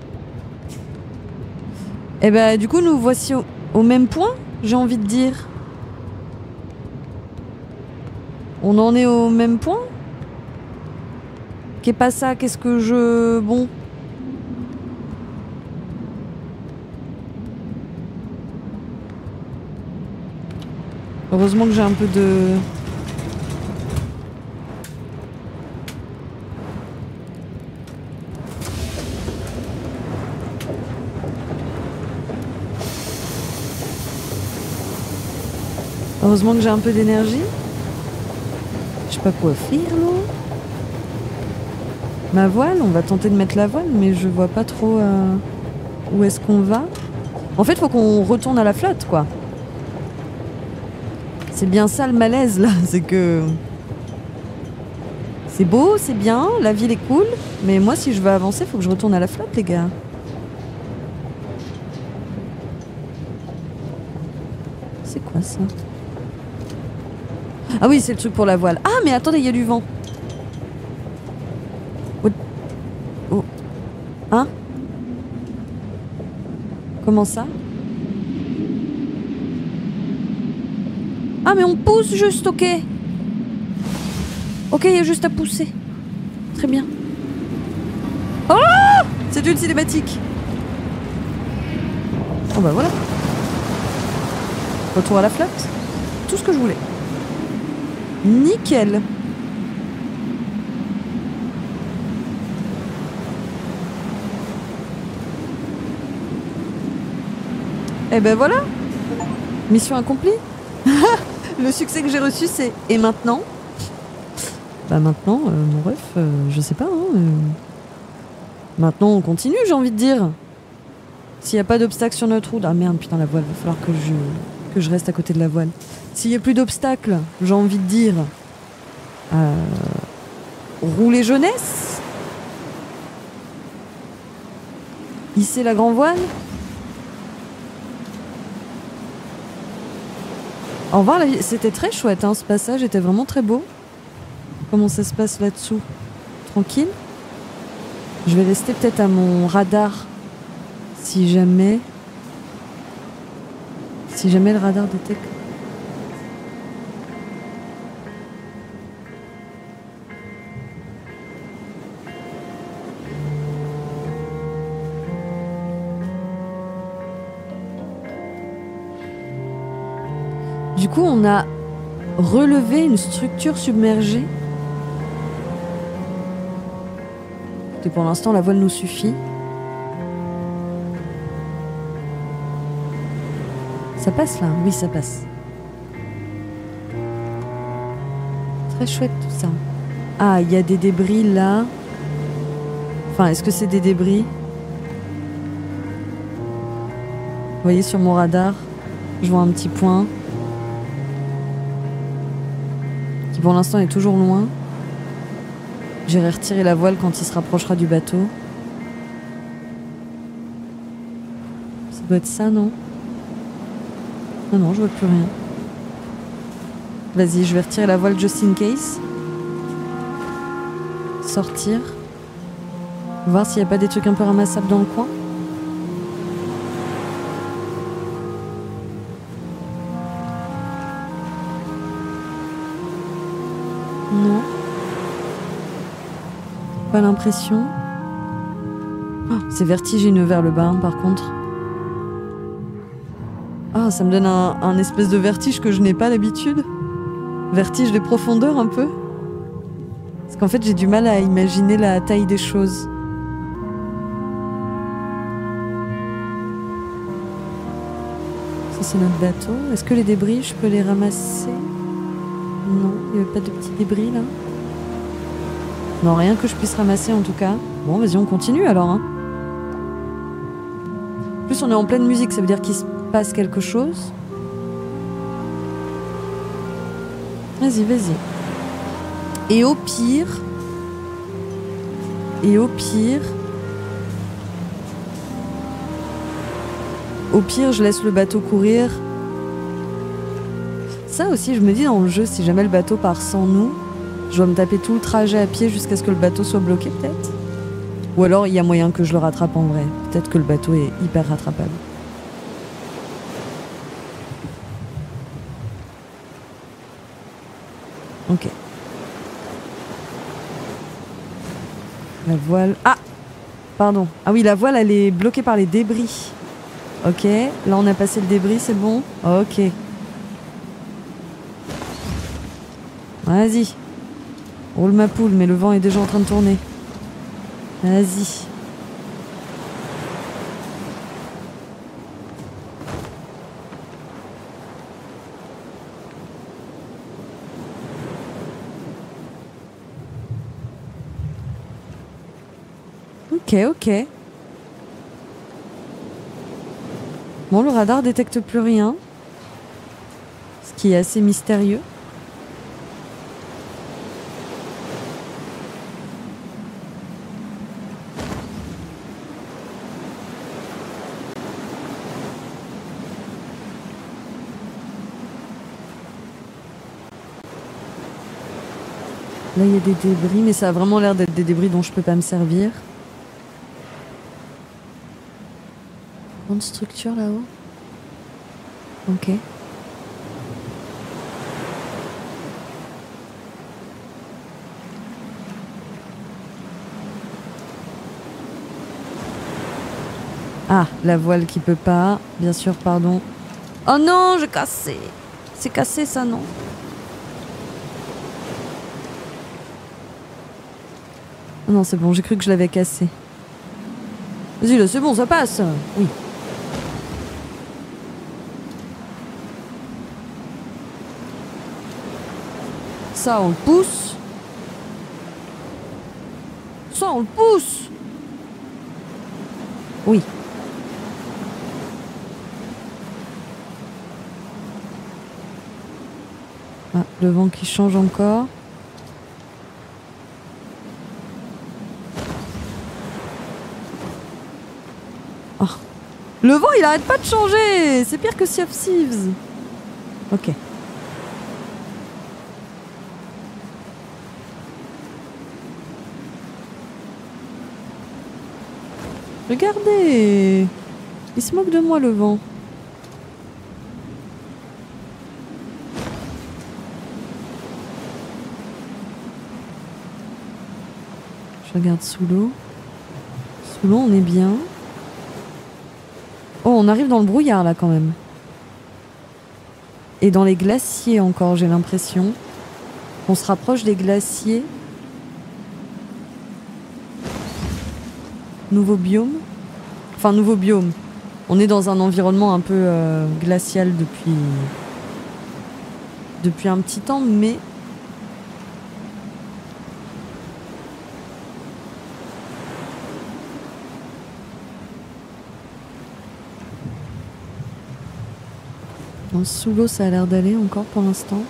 Et bah du coup, nous voici au, au même point, j'ai envie de dire. On en est au même point? Qu'est pas ça? Qu'est-ce que je... Bon... Heureusement que j'ai un peu de... Heureusement que j'ai un peu d'énergie. Je sais pas quoi faire, là. Ma voile, on va tenter de mettre la voile, mais je vois pas trop euh, où est-ce qu'on va. En fait, faut qu'on retourne à la flotte, quoi. C'est bien ça le malaise, là. C'est que... C'est beau, c'est bien, la ville est cool, mais moi, si je veux avancer, faut que je retourne à la flotte, les gars. C'est quoi, ça? Ah oui, c'est le truc pour la voile. Ah, mais attendez, il y a du vent. Oh. Oh. Hein? Comment ça? Ah, mais on pousse juste, ok. Ok, il y a juste à pousser. Très bien. Oh! C'est une cinématique. Oh bah voilà. Retour à la flotte. Tout ce que je voulais. Nickel. Et ben voilà. Mission accomplie. Le succès que j'ai reçu, c'est et maintenant? Bah maintenant, euh, mon ref, euh, je sais pas. Hein, euh... Maintenant, on continue, j'ai envie de dire. S'il n'y a pas d'obstacle sur notre route... Ah merde, putain, la voile, va falloir que je, que je reste à côté de la voile. S'il n'y a plus d'obstacles, j'ai envie de dire... Euh... Rouler jeunesse. Hisser la grand voile. Au revoir, la vie. C'était très chouette, hein, ce passage était vraiment très beau. Comment ça se passe là-dessous? Tranquille. Je vais rester peut-être à mon radar. Si jamais... Si jamais le radar détecte... Du coup, on a relevé une structure submergée. Et pour l'instant, la voile nous suffit. Ça passe là? Oui, ça passe. Très chouette tout ça. Ah, il y a des débris là. Enfin, est-ce que c'est des débris? Vous voyez sur mon radar, je vois un petit point. Qui pour l'instant est toujours loin. J'irai retirer la voile quand il se rapprochera du bateau. Ça doit être ça, non? Non, non, je vois plus rien. Vas-y, je vais retirer la voile just in case. Sortir. Voir s'il n'y a pas des trucs un peu ramassables dans le coin. Non. Pas l'impression. Oh, c'est vertigineux vers le bas, hein, par contre. Ah, oh, ça me donne un, un espèce de vertige que je n'ai pas d'habitude. Vertige des profondeurs, un peu. Parce qu'en fait, j'ai du mal à imaginer la taille des choses. Ça, c'est notre bateau. Est-ce que les débris, je peux les ramasser? Non, il n'y avait pas de petits débris là. Non, rien que je puisse ramasser en tout cas. Bon, vas-y, on continue alors. Hein. En plus, on est en pleine musique, ça veut dire qu'il se passe quelque chose. Vas-y, vas-y. Et au pire... Et au pire... Au pire, je laisse le bateau courir. Ça aussi, je me dis dans le jeu, si jamais le bateau part sans nous, je dois me taper tout le trajet à pied jusqu'à ce que le bateau soit bloqué, peut-être. Ou alors, il y a moyen que je le rattrape en vrai. Peut-être que le bateau est hyper rattrapable. Ok. La voile... Ah! Pardon. Ah oui, la voile, elle est bloquée par les débris. Ok. Là, on a passé le débris, c'est bon? Ok. Vas-y. Roule ma poule, mais le vent est déjà en train de tourner. Vas-y. Ok, ok. Bon, le radar détecte plus rien. Ce qui est assez mystérieux. Là, il y a des débris, mais ça a vraiment l'air d'être des débris dont je peux pas me servir. Grande structure là-haut. Ok. Ah, la voile qui peut pas. Bien sûr, pardon. Oh non, j'ai cassé. C'est cassé ça, non? Oh non, c'est bon, j'ai cru que je l'avais cassé. Vas-y, là, c'est bon, ça passe. Oui. Ça, on le pousse. Ça, on le pousse. Oui. Ah, le vent qui change encore. Oh. Le vent, il arrête pas de changer. C'est pire que Sea of Thieves. Ok. Regardez. Il se moque de moi, le vent. Je regarde sous l'eau. Sous l'eau, on est bien. Oh, on arrive dans le brouillard, là, quand même. Et dans les glaciers, encore, j'ai l'impression. On se rapproche des glaciers. Nouveau biome. Enfin, nouveau biome. On est dans un environnement un peu euh, glacial depuis... depuis un petit temps, mais... Bon, sous l'eau, ça a l'air d'aller encore pour l'instant.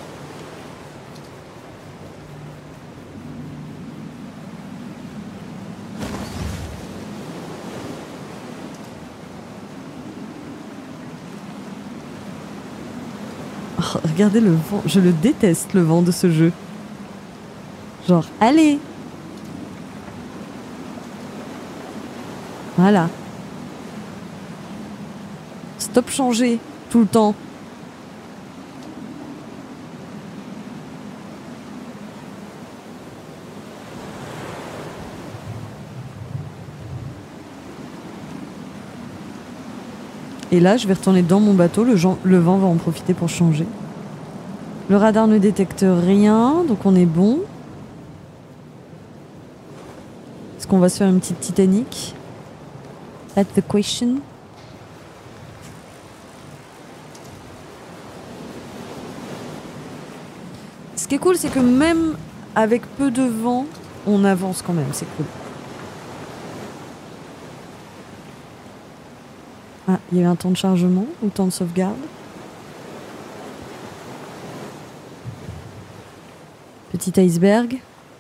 Oh, regardez le vent. Je le déteste, le vent de ce jeu. Genre, allez! Voilà. Stop changer tout le temps. Et là, je vais retourner dans mon bateau. Le, gen- le vent va en profiter pour changer. Le radar ne détecte rien, donc on est bon. Est-ce qu'on va se faire une petite Titanic? That's the question. qui est cool, c'est que même avec peu de vent, on avance quand même, c'est cool. Ah, il y a eu un temps de chargement ou temps de sauvegarde. Petit iceberg.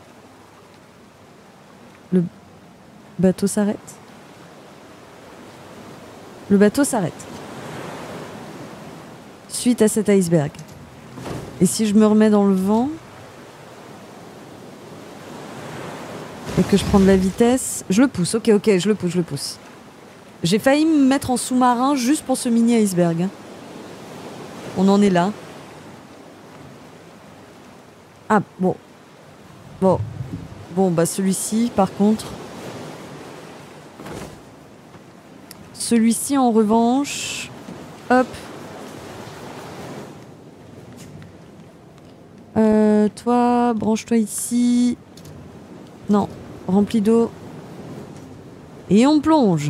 Le bateau s'arrête. Le bateau s'arrête. Suite à cet iceberg. Et si je me remets dans le vent et que je prends de la vitesse, je le pousse. Ok, ok, je le pousse, je le pousse. J'ai failli me mettre en sous-marin juste pour ce mini iceberg. On en est là. Ah, bon. Bon. Bon, bah celui-ci, par contre... Celui-ci, en revanche... Hop. Euh, toi, branche-toi ici. Non, rempli d'eau. Et on plonge.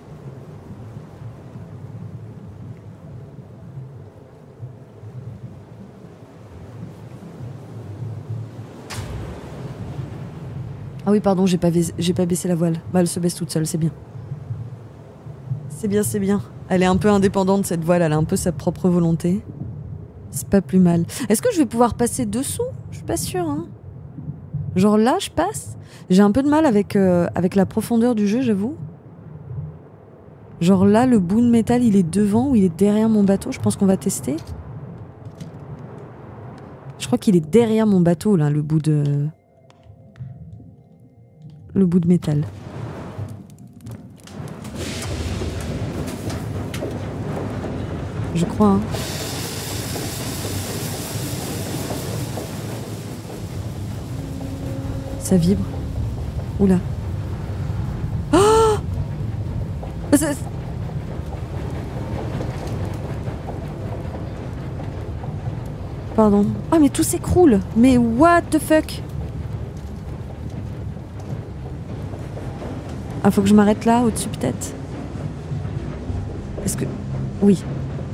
Ah oui, pardon, j'ai pas, j'ai pas baissé la voile. Bah, elle se baisse toute seule, c'est bien. C'est bien, c'est bien. Elle est un peu indépendante, cette voile, elle a un peu sa propre volonté. C'est pas plus mal. Est-ce que je vais pouvoir passer dessous? Je suis pas sûre, hein. Genre là, je passe. J'ai un peu de mal avec, euh, avec la profondeur du jeu, j'avoue. Genre là, le bout de métal, il est devant ou il est derrière mon bateau? Je pense qu'on va tester. Je crois qu'il est derrière mon bateau, là, le bout de... Le bout de métal. Je crois, hein. Ça vibre. Oula. Oh! Ça... Pardon. Ah, mais tout s'écroule. Mais what the fuck? Ah, faut que je m'arrête là, au-dessus peut-être. Est-ce que... Oui.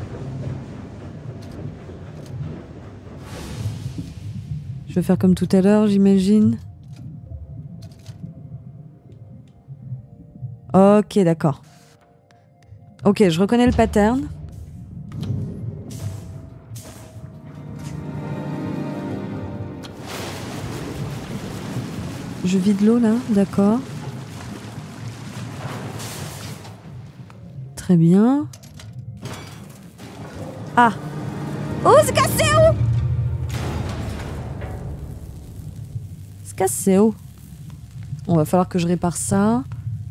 Je vais faire comme tout à l'heure, j'imagine. Ok, d'accord. Ok, je reconnais le pattern. Je vide l'eau là, d'accord. Très bien. Ah! Oh, c'est cassé où? C'est cassé où? On va falloir que je répare ça.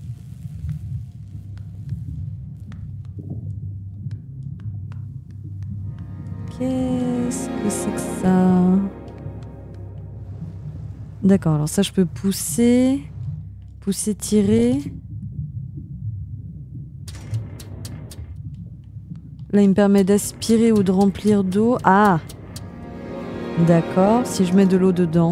Qu'est-ce que c'est que ça? D'accord, alors ça je peux pousser. Pousser, tirer. Là il me permet d'aspirer ou de remplir d'eau. Ah! D'accord, si je mets de l'eau dedans.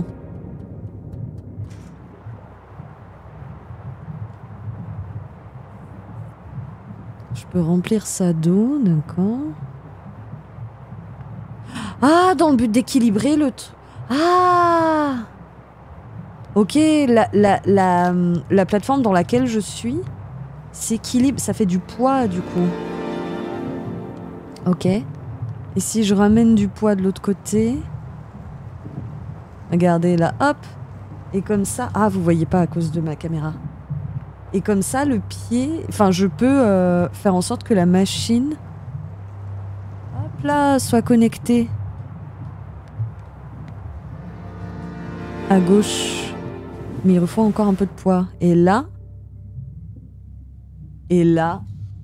Je peux remplir ça d'eau, d'accord. Ah, dans le but d'équilibrer le... Ah! Ok, la, la, la, la plateforme dans laquelle je suis s'équilibre, ça fait du poids du coup. Ok. Et si je ramène du poids de l'autre côté... Regardez là, hop. Et comme ça... Ah, vous voyez pas à cause de ma caméra. Et comme ça, le pied... Enfin, je peux euh, faire en sorte que la machine... Hop là, soit connectée. À gauche. Mais il faut encore un peu de poids. Et là... Et là...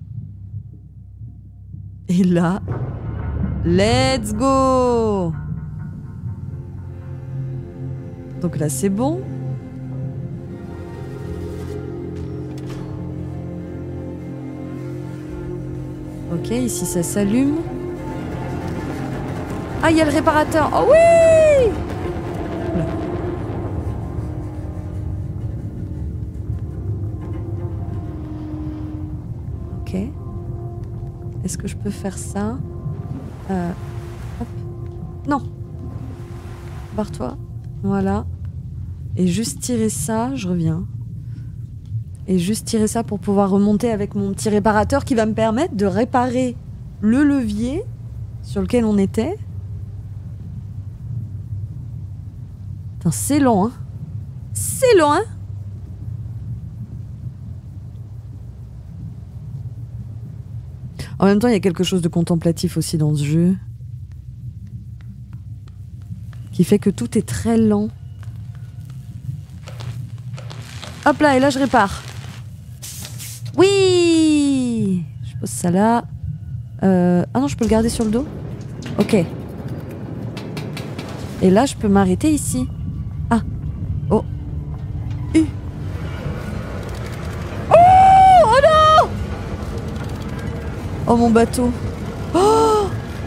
Et là... Let's go! Donc là, c'est bon. Ok, ici, ça s'allume. Ah, il y a le réparateur. Oh oui! Là. Ok. Est-ce que je peux faire ça? Euh, hop. Non. barre-toi. Voilà. Et juste tirer ça, je reviens. Et juste tirer ça pour pouvoir remonter avec mon petit réparateur qui va me permettre de réparer le levier sur lequel on était. Putain, c'est long, hein. C'est long, hein. En même temps, il y a quelque chose de contemplatif aussi dans ce jeu. Qui fait que tout est très lent. Hop là, et là je répare. Oui! Je pose ça là. Euh... Ah non, je peux le garder sur le dos? Ok. Et là, je peux m'arrêter ici. Ah. Oh. U. Oh! Oh non! Oh mon bateau. Oh!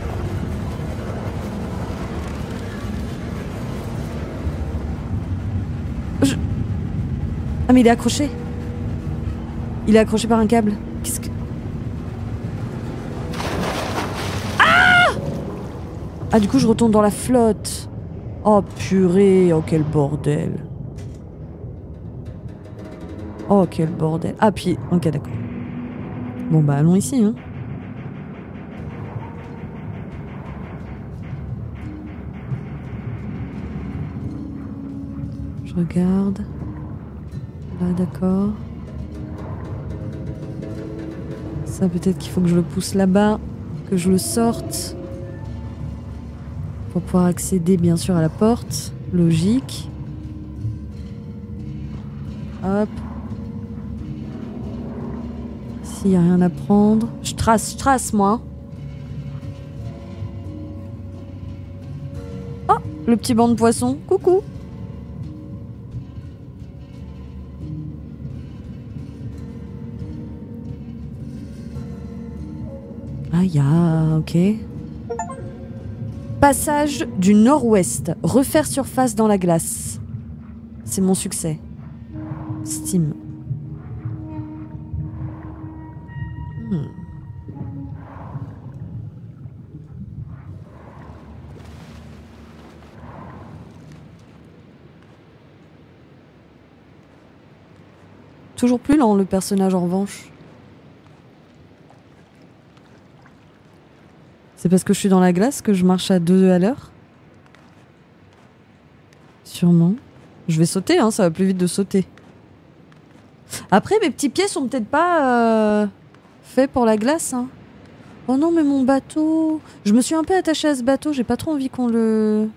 Je... Ah mais il est accroché. Il est accroché par un câble. Qu'est-ce que... Ah! Ah du coup je retourne dans la flotte. Oh purée, oh quel bordel. Oh quel bordel. Ah puis... Ok d'accord. Bon bah allons ici hein. Je regarde. Là d'accord. Ça peut-être qu'il faut que je le pousse là-bas. Que je le sorte. Pour pouvoir accéder bien sûr à la porte. Logique. Hop. S'il n'y a rien à prendre. Je trace, je trace moi. Oh, le petit banc de poisson. Coucou. Ah, il y a... Ok. Passage du nord-ouest. Refaire surface dans la glace. C'est mon succès. Steam. Hmm. Toujours plus lent le personnage en revanche. C'est parce que je suis dans la glace que je marche à deux à l'heure? Sûrement. Je vais sauter, hein, ça va plus vite de sauter. Après, mes petits pieds sont peut-être pas euh, faits pour la glace. Hein. Oh non, mais mon bateau... Je me suis un peu attachée à ce bateau, j'ai pas trop envie qu'on le...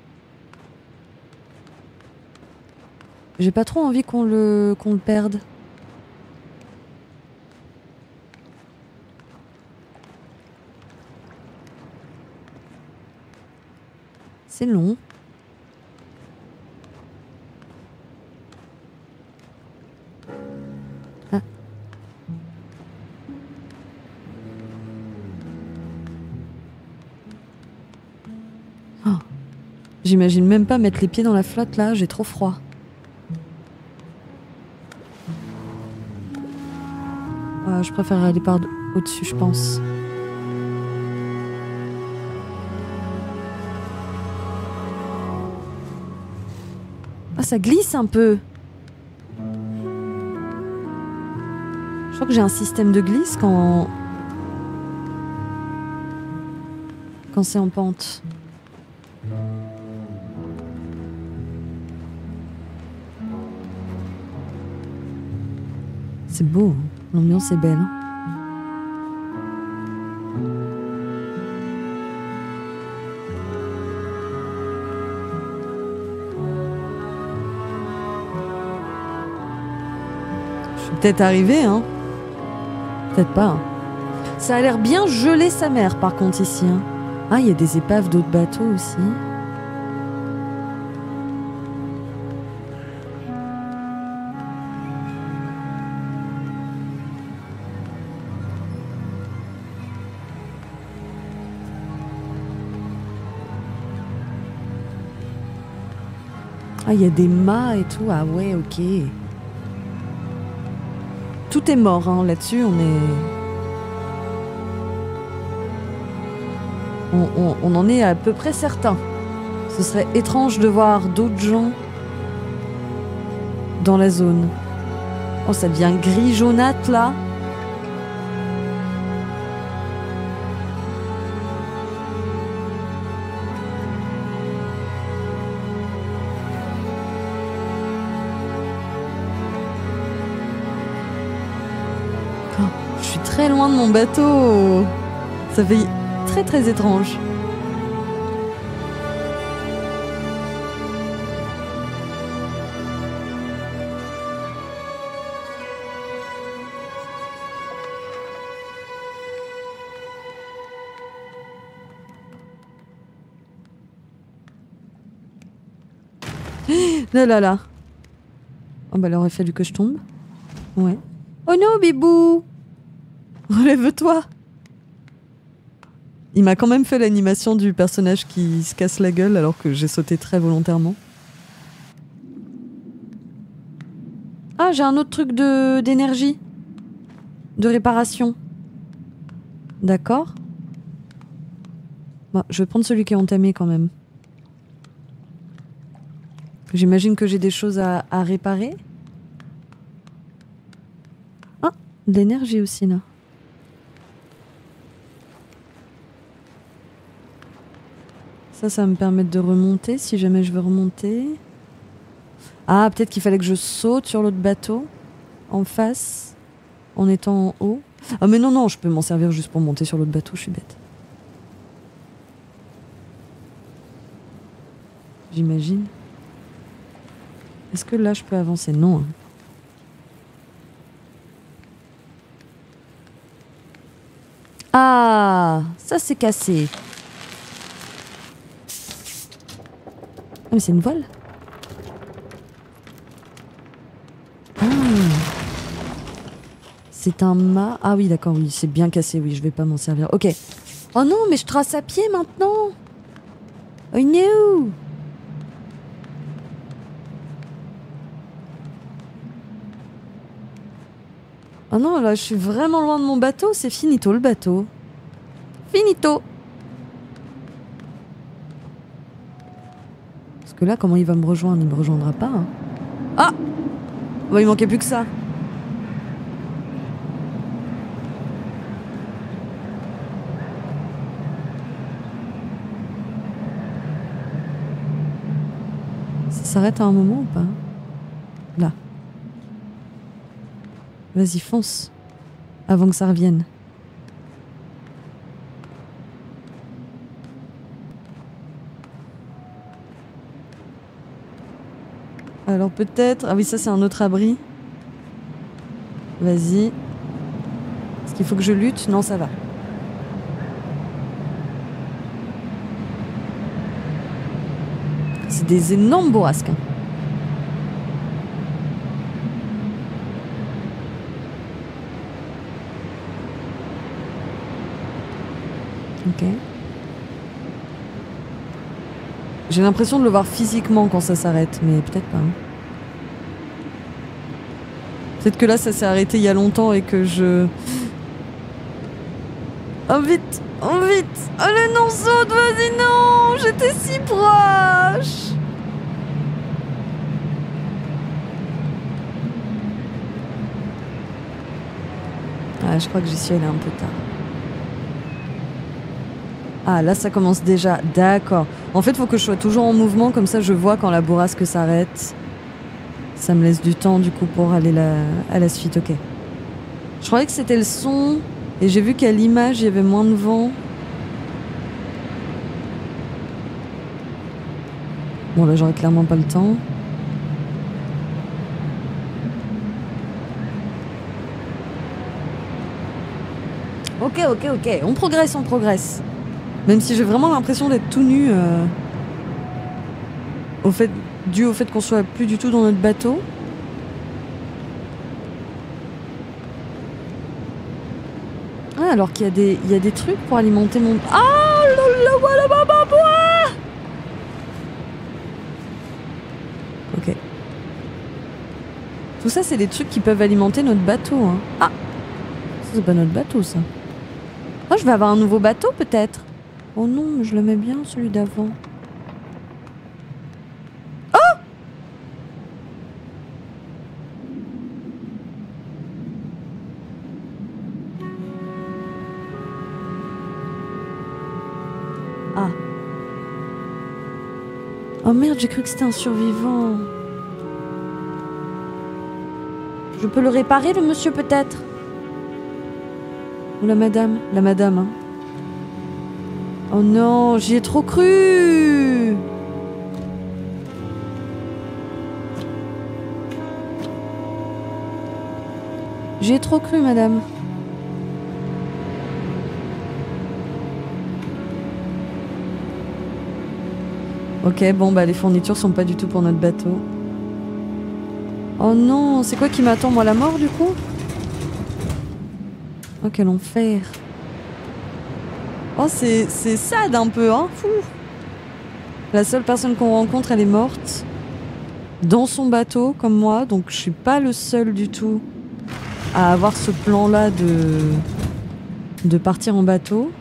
J'ai pas trop envie qu'on le... qu'on le perde. C'est long. Ah. Oh. J'imagine même pas mettre les pieds dans la flotte là, j'ai trop froid. Ah, je préfère aller par au-dessus, je pense. Ah, ça glisse un peu. Je crois que j'ai un système de glisse quand... Quand c'est en pente. C'est beau, hein. L'ambiance est belle. Hein. Peut-être arrivé, hein. Peut-être pas. Hein. Ça a l'air bien gelé sa mère, par contre, ici. Hein. Ah, il y a des épaves d'autres bateaux aussi. Ah, il y a des mâts et tout. Ah ouais, ok. Tout est mort, hein, là-dessus, on est... On, on, on en est à peu près certain. Ce serait étrange de voir d'autres gens dans la zone. Oh, ça devient gris jaunâtre là. Oh, je suis très loin de mon bateau. Ça fait très très étrange. Là là là. Oh bah il aurait fallu que je tombe. Ouais. Oh non, bibou! Relève-toi! Il m'a quand même fait l'animation du personnage qui se casse la gueule alors que j'ai sauté très volontairement. Ah, j'ai un autre truc de d'énergie. De réparation. D'accord. Bon, je vais prendre celui qui est entamé quand même. J'imagine que j'ai des choses à, à réparer. Ah, de l'énergie aussi là. Ça, ça va me permettre de remonter si jamais je veux remonter. Ah, peut-être qu'il fallait que je saute sur l'autre bateau. En face. En étant en haut. Ah mais non, non, je peux m'en servir juste pour monter sur l'autre bateau, je suis bête. J'imagine. Est-ce que là je peux avancer? Non. Hein. Ah, ça c'est cassé. Ah mais c'est une voile. Ah. C'est un mât. Ah oui d'accord, oui, c'est bien cassé, oui, je vais pas m'en servir. Ok. Oh non, mais je trace à pied maintenant. Oh no. Ah non, là, je suis vraiment loin de mon bateau. C'est finito, le bateau. Finito. Parce que là, comment il va me rejoindre? Il me rejoindra pas. Hein. Ah bah, il manquait plus que ça. Ça s'arrête à un moment ou pas? Là. Vas-y, fonce. Avant que ça revienne. Alors peut-être... Ah oui, ça c'est un autre abri. Vas-y. Est-ce qu'il faut que je lutte? Non, ça va. C'est des énormes bourrasques. Hein. Ok. J'ai l'impression de le voir physiquement quand ça s'arrête, mais peut-être pas. Hein. Peut-être que là, ça s'est arrêté il y a longtemps et que je... Oh vite! Oh vite! Oh le non saute! Vas-y, non! J'étais si proche! Ah, je crois que j'y suis allée un peu tard. Ah, là, ça commence déjà. D'accord. En fait, il faut que je sois toujours en mouvement, comme ça je vois quand la bourrasque s'arrête. Ça me laisse du temps, du coup, pour aller la... à la suite. Ok. Je croyais que c'était le son, et j'ai vu qu'à l'image, il y avait moins de vent. Bon, là, j'aurais clairement pas le temps. Ok, ok, ok. On progresse, on progresse. Même si j'ai vraiment l'impression d'être tout nu, euh, au fait, dû au fait qu'on soit plus du tout dans notre bateau. Ah, alors qu'il y a des, il y a des trucs pour alimenter mon... Ah, le voilà, maman, bois. Ok. Tout ça, c'est des trucs qui peuvent alimenter notre bateau. Hein. Ah, c'est pas notre bateau, ça. Oh, je vais avoir un nouveau bateau, peut-être. Oh non, mais je l'aimais bien, celui d'avant. Ah. Oh merde, j'ai cru que c'était un survivant. Je peux le réparer, le monsieur, peut-être? Ou la madame? La madame, hein. Oh non, j'y ai trop cru! J'y ai trop cru, madame. Ok, bon, bah les fournitures sont pas du tout pour notre bateau. Oh non, c'est quoi qui m'attend, moi, la mort, du coup? Oh, quel enfer. Oh, c'est sad un peu, hein. Fou. La seule personne qu'on rencontre, elle est morte. Dans son bateau, comme moi. Donc, je suis pas le seul du tout à avoir ce plan-là de... de partir en bateau.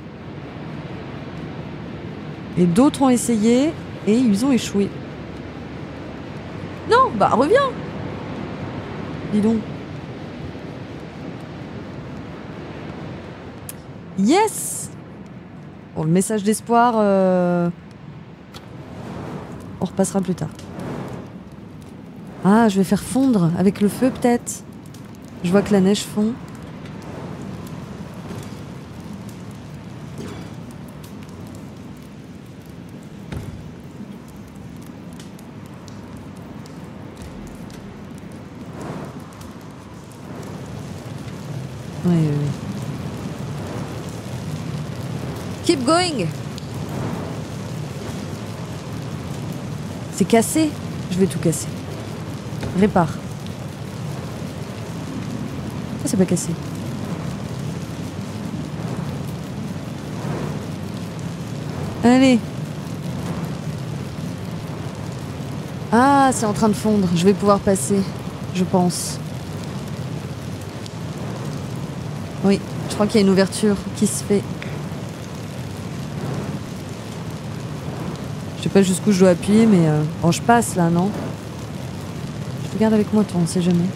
Et d'autres ont essayé et ils ont échoué. Non, bah reviens. Dis donc. Yes. Bon, le message d'espoir, euh... on repassera plus tard. Ah, je vais faire fondre avec le feu peut-être. Je vois que la neige fond. Ouais, ouais, ouais. Keep going. C'est cassé. Je vais tout casser. Répare. Ça, c'est pas cassé. Allez. Ah, c'est en train de fondre. Je vais pouvoir passer, je pense. Oui, je crois qu'il y a une ouverture qui se fait. Je sais pas jusqu'où je dois appuyer, mais... Euh... Bon, je passe, là, non? Je te garde avec moi, toi, on sait jamais.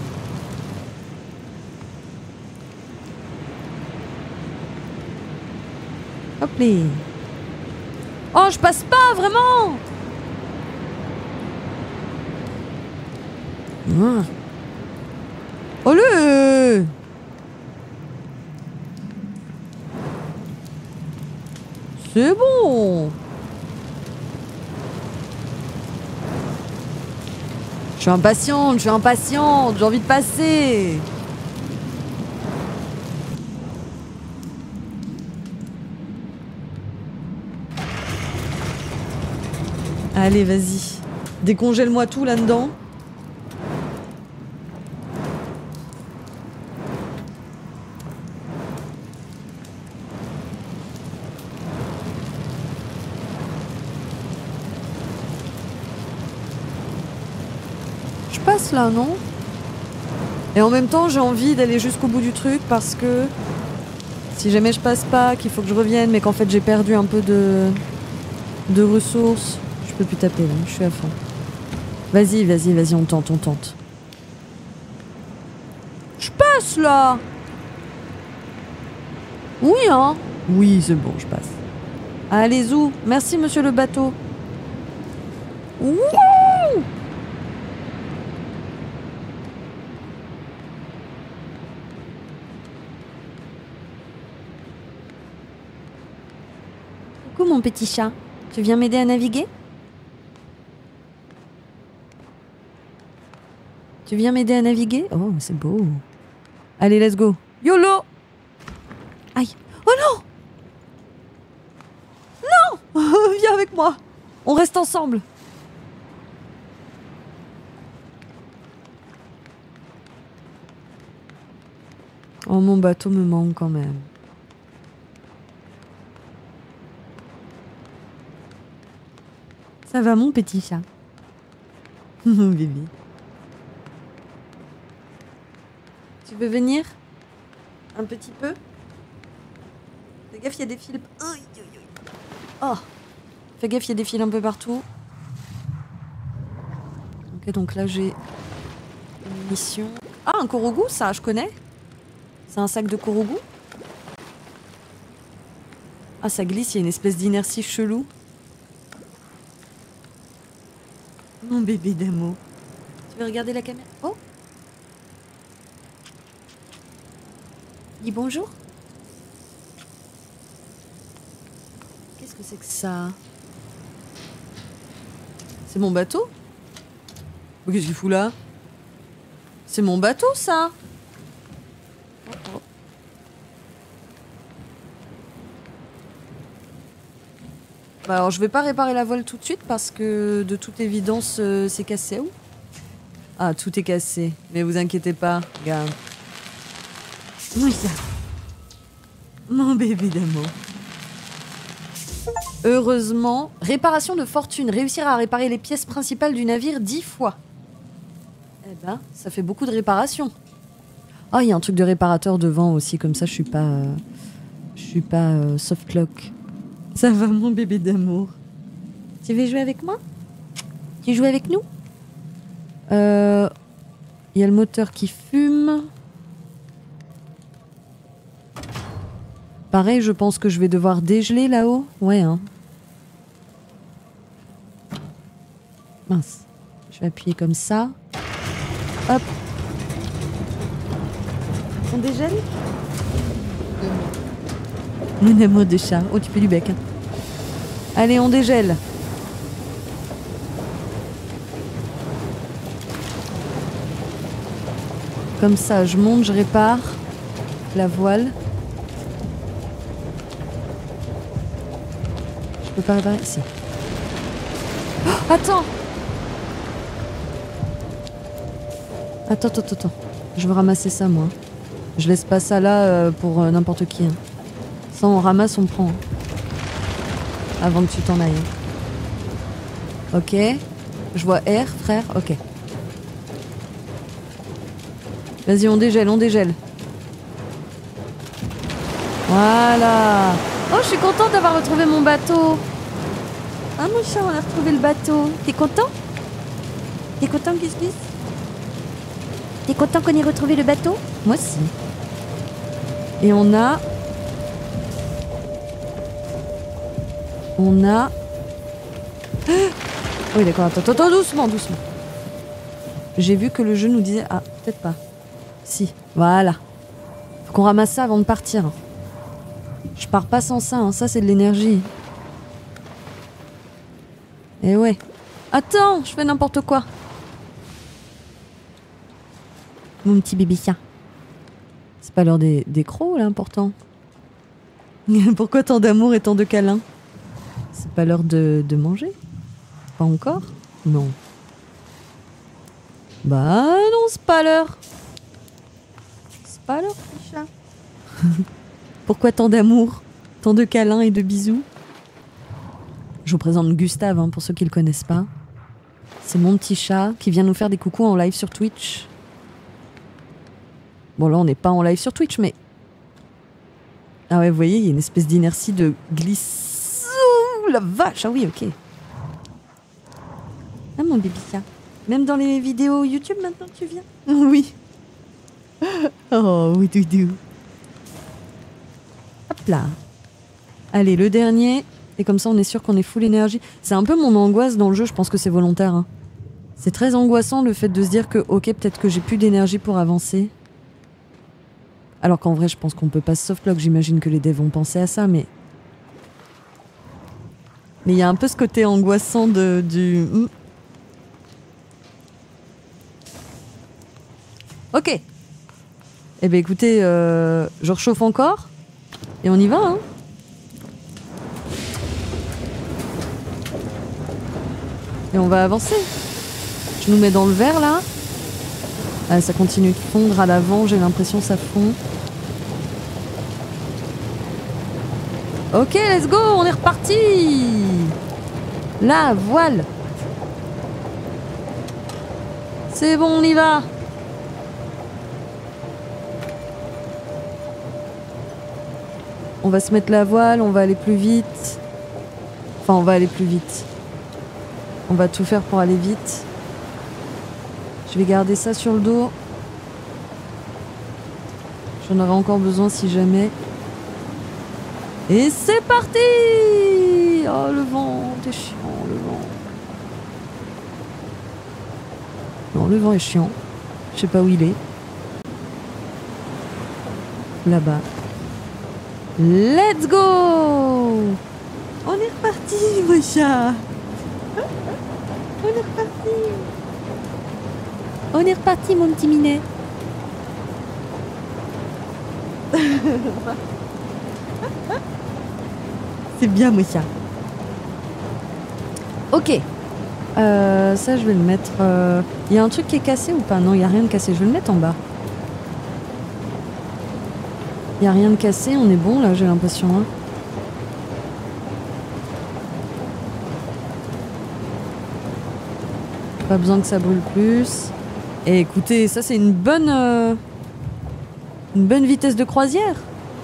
Hop les. Oh, je passe pas, vraiment! Mmh. Oh le. C'est bon. Je suis impatiente, je suis impatiente, j'ai envie de passer. Allez, vas-y. Décongèle-moi tout là-dedans. Je passe là, non? Et en même temps, j'ai envie d'aller jusqu'au bout du truc parce que si jamais je passe pas, qu'il faut que je revienne, mais qu'en fait j'ai perdu un peu de, de ressources, je peux plus taper là, je suis à fond. Vas-y, vas-y, vas-y, on tente, on tente. Je passe là! Oui, hein? Oui, c'est bon, je passe. Allez, zou! Merci, monsieur le bateau. Wouh! Coucou, mon petit chat. Tu viens m'aider à naviguer? Tu viens m'aider à naviguer? Oh, c'est beau. Allez, let's go. YOLO! Aïe. Oh non! Non! Viens avec moi. On reste ensemble. Oh, mon bateau me manque quand même. Ça va, mon petit chat? Bébé. Tu veux venir? Un petit peu? Fais gaffe, il y a des fils. Oh! Fais gaffe, il y a des fils un peu partout. Ok, donc là j'ai une mission. Ah, un Korogu, ça, je connais. C'est un sac de Korogu. Ah, ça glisse, il y a une espèce d'inertie chelou. Mon bébé d'amour. Tu veux regarder la caméra? Oh! Dis bonjour. Qu'est-ce que c'est que ça? C'est mon bateau? Mais qu'est-ce qu'il fout là? C'est mon bateau, ça? Oh, oh. Bah alors je vais pas réparer la voile tout de suite parce que de toute évidence euh, c'est cassé. Où? Ah, tout est cassé. Mais vous inquiétez pas, regarde. Oui, ça. Mon bébé d'amour. Heureusement, réparation de fortune. Réussir à réparer les pièces principales du navire dix fois. Eh ben, ça fait beaucoup de réparations. Ah, oh, il y a un truc de réparateur devant aussi, comme ça je suis pas... Euh, je suis pas euh, soft lock. Ça va, mon bébé d'amour. Tu veux jouer avec moi? Tu joues avec nous? Euh... Il y a le moteur qui fume. Pareil, je pense que je vais devoir dégeler là-haut. Ouais, hein. Mince. Je vais appuyer comme ça. Hop. On dégèle? Mon amour de chat. Oh, tu fais du bec. Hein. Allez, on dégèle. Comme ça, je monte, je répare la voile. Je peux pas réparer? Si. Oh, attends! Attends, attends, attends. Je veux ramasser ça, moi. Je laisse pas ça là euh, pour euh, n'importe qui. Hein. Ça, on ramasse, on prend. Hein. Avant que tu t'en ailles. Ok. Je vois R, frère. Ok. Vas-y, on dégèle, on dégèle. Voilà. Oh, je suis contente d'avoir retrouvé mon bateau. Ah, mon chat, on a retrouvé le bateau. T'es content? T'es content, Gus Gus? T'es content qu'on ait retrouvé le bateau? Moi aussi. Et on a... On a... Oui, d'accord, attends, attends, doucement, doucement. J'ai vu que le jeu nous disait... Ah, peut-être pas. Si, voilà. Faut qu'on ramasse ça avant de partir. Je pars pas sans ça, hein. Ça c'est de l'énergie. Et ouais. Attends, je fais n'importe quoi. Mon petit bébé chien. C'est pas l'heure des, des crocs là, important. Pourquoi tant d'amour et tant de câlins? C'est pas l'heure de, de manger? Pas encore? Non. Bah non, c'est pas l'heure. C'est pas l'heure, petit chat. Pourquoi tant d'amour? Tant de câlins et de bisous? Je vous présente Gustave, hein, pour ceux qui le connaissent pas. C'est mon petit chat qui vient nous faire des coucous en live sur Twitch. Bon là on n'est pas en live sur Twitch mais... Ah ouais vous voyez il y a une espèce d'inertie de glisse... Ouh, la vache. Ah oui ok. Ah mon bébé chat. Même dans les vidéos YouTube maintenant tu viens? Oui. Oh oui doudou. Hop là. Allez le dernier. Et comme ça on est sûr qu'on est full énergie. C'est un peu mon angoisse dans le jeu, je pense que c'est volontaire. Hein. C'est très angoissant le fait de se dire que ok peut-être que j'ai plus d'énergie pour avancer. Alors qu'en vrai, je pense qu'on peut pas softlock. J'imagine que les devs vont penser à ça, mais... Mais il y a un peu ce côté angoissant de, du... Ok. Eh bien, écoutez, euh, je rechauffe encore. Et on y va, hein. Et on va avancer. Je nous mets dans le verre, là. Ah, ça continue de fondre à l'avant. J'ai l'impression que ça fond. Ok, let's go, on est reparti. La voile. C'est bon, on y va. On va se mettre la voile, on va aller plus vite. Enfin, on va aller plus vite. On va tout faire pour aller vite. Je vais garder ça sur le dos. J'en aurai encore besoin si jamais. Et c'est parti! Oh, le vent, t'es chiant, le vent. Non, le vent est chiant. Je sais pas où il est. Là-bas. Let's go! On est reparti, mon chat! On est reparti! On est reparti, mon petit minet! C'est bien, mon chat. Ok. Euh, ça, je vais le mettre... Il euh... y a un truc qui est cassé ou pas? Non, il n'y a rien de cassé. Je vais le mettre en bas. Il n'y a rien de cassé. On est bon, là, j'ai l'impression. Hein. Pas besoin que ça brûle plus. Et écoutez, ça, c'est une bonne... Euh... Une bonne vitesse de croisière.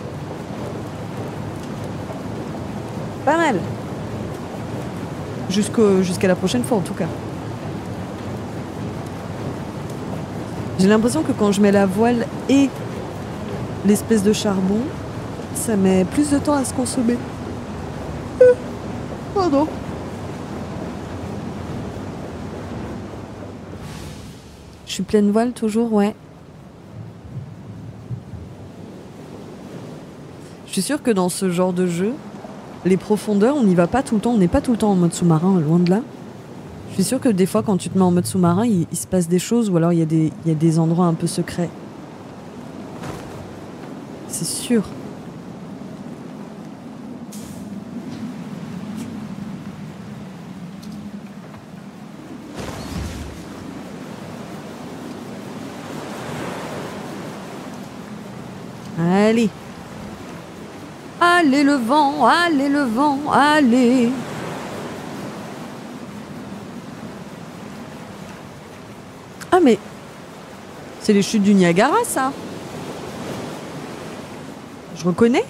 Pas mal. Jusqu'au, jusqu'à la prochaine fois, en tout cas. J'ai l'impression que quand je mets la voile et l'espèce de charbon, ça met plus de temps à se consommer. Pardon. Je suis pleine voile toujours, ouais. Je suis sûre que dans ce genre de jeu, les profondeurs, on n'y va pas tout le temps, on n'est pas tout le temps en mode sous-marin, loin de là. Je suis sûre que des fois, quand tu te mets en mode sous-marin, il, il se passe des choses ou alors il y a des, il y a des endroits un peu secrets. C'est sûr. Allez. Allez le vent, allez le vent, allez. Ah mais c'est les chutes du Niagara, ça. Je reconnais.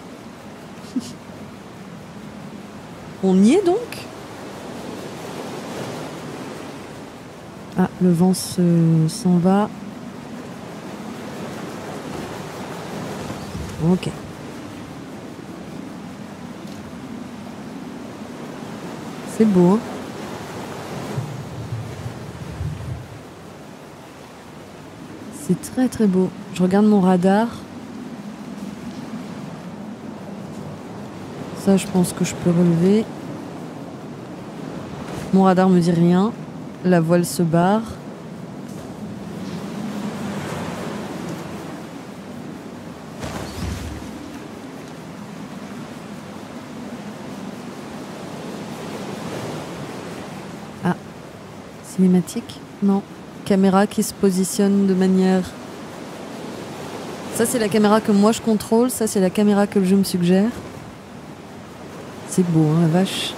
On y est donc. Ah, le vent se, s'en va. Ok. C'est beau, hein. C'est très très beau. Je regarde mon radar. Ça, je pense que je peux relever. Mon radar me dit rien. La voile se barre. Ah. Cinématique? Non. Caméra qui se positionne de manière... Ça, c'est la caméra que moi je contrôle. Ça, c'est la caméra que le jeu me suggère. C'est beau, hein, la vache.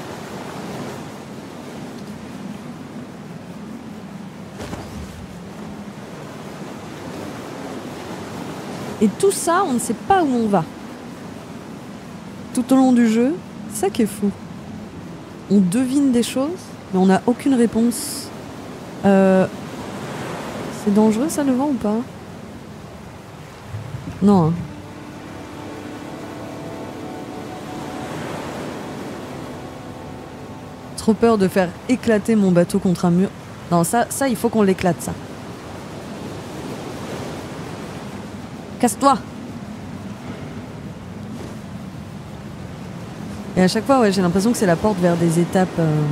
Et tout ça, on ne sait pas où on va. Tout au long du jeu, c'est ça qui est fou. On devine des choses, mais on n'a aucune réponse. Euh... C'est dangereux, ça, le vent, ou pas? Non, hein. Trop peur de faire éclater mon bateau contre un mur. Non, ça, ça il faut qu'on l'éclate, ça. Casse-toi! Et à chaque fois, ouais, j'ai l'impression que c'est la porte vers des étapes... Euh...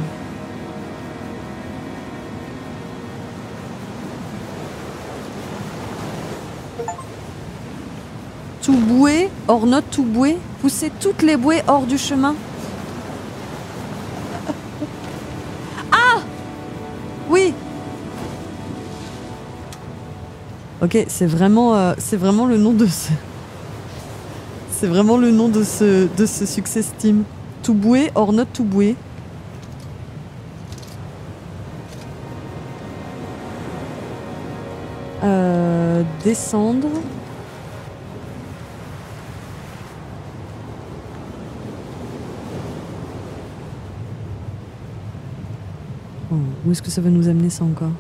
Tout bouée, hors note tout bouée. Poussez toutes les bouées hors du chemin. Ah! Oui! Ok, c'est vraiment, euh, c'est vraiment le nom de ce... C'est vraiment le nom de ce, de ce success team. Tout boué, hors note tout boué. Euh, descendre. Oh, où est-ce que ça va nous amener, ça, encore?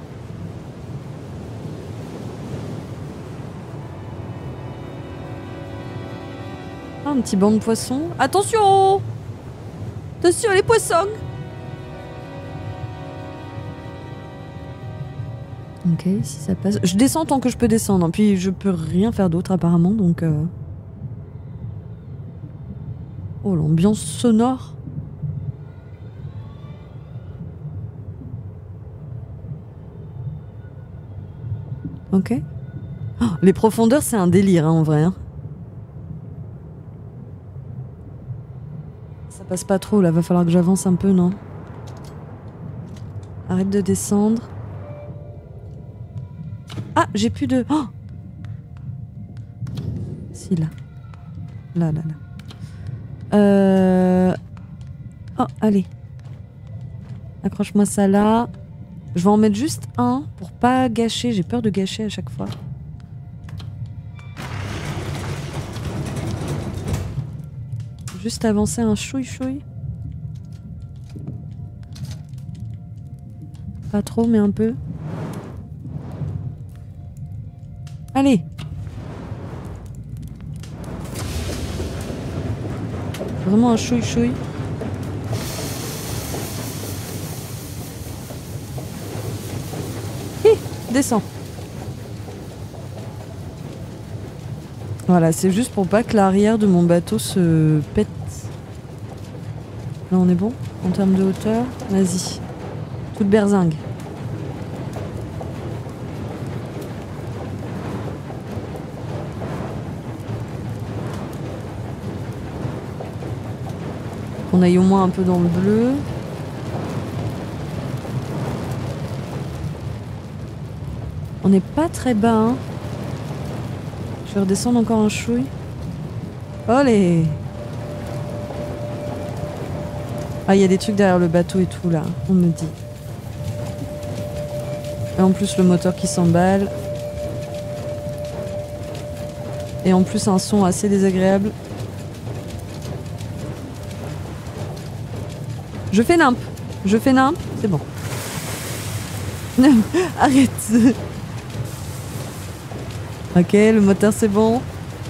Ah, un petit banc de poissons. Attention! Attention les poissons! Ok, si ça passe... Je descends tant que je peux descendre, hein, puis je peux rien faire d'autre apparemment, donc... Euh... Oh, l'ambiance sonore. Ok. Oh, les profondeurs, c'est un délire, hein, en vrai. Hein. Ça passe pas trop, là. Va falloir que j'avance un peu, non? Arrête de descendre. Ah, j'ai plus de... Oh, si, là. Là, là, là. Euh... Oh, allez. Accroche-moi ça là. Je vais en mettre juste un pour pas gâcher. J'ai peur de gâcher à chaque fois. Juste avancer un chouille-chouille. Pas trop, mais un peu. Allez. Vraiment un chouille-chouille. Descends. Voilà, c'est juste pour pas que l'arrière de mon bateau se pète. Là, on est bon en termes de hauteur. Vas-y. Toute berzingue. Qu'on aille au moins un peu dans le bleu. On n'est pas très bas, hein. Je vais redescendre encore un chouille. Olé! Ah, il y a des trucs derrière le bateau et tout, là, on me dit. Et en plus, le moteur qui s'emballe. Et en plus, un son assez désagréable. Je fais nimp. Je fais nimp, c'est bon. Arrête. Ok, le moteur c'est bon.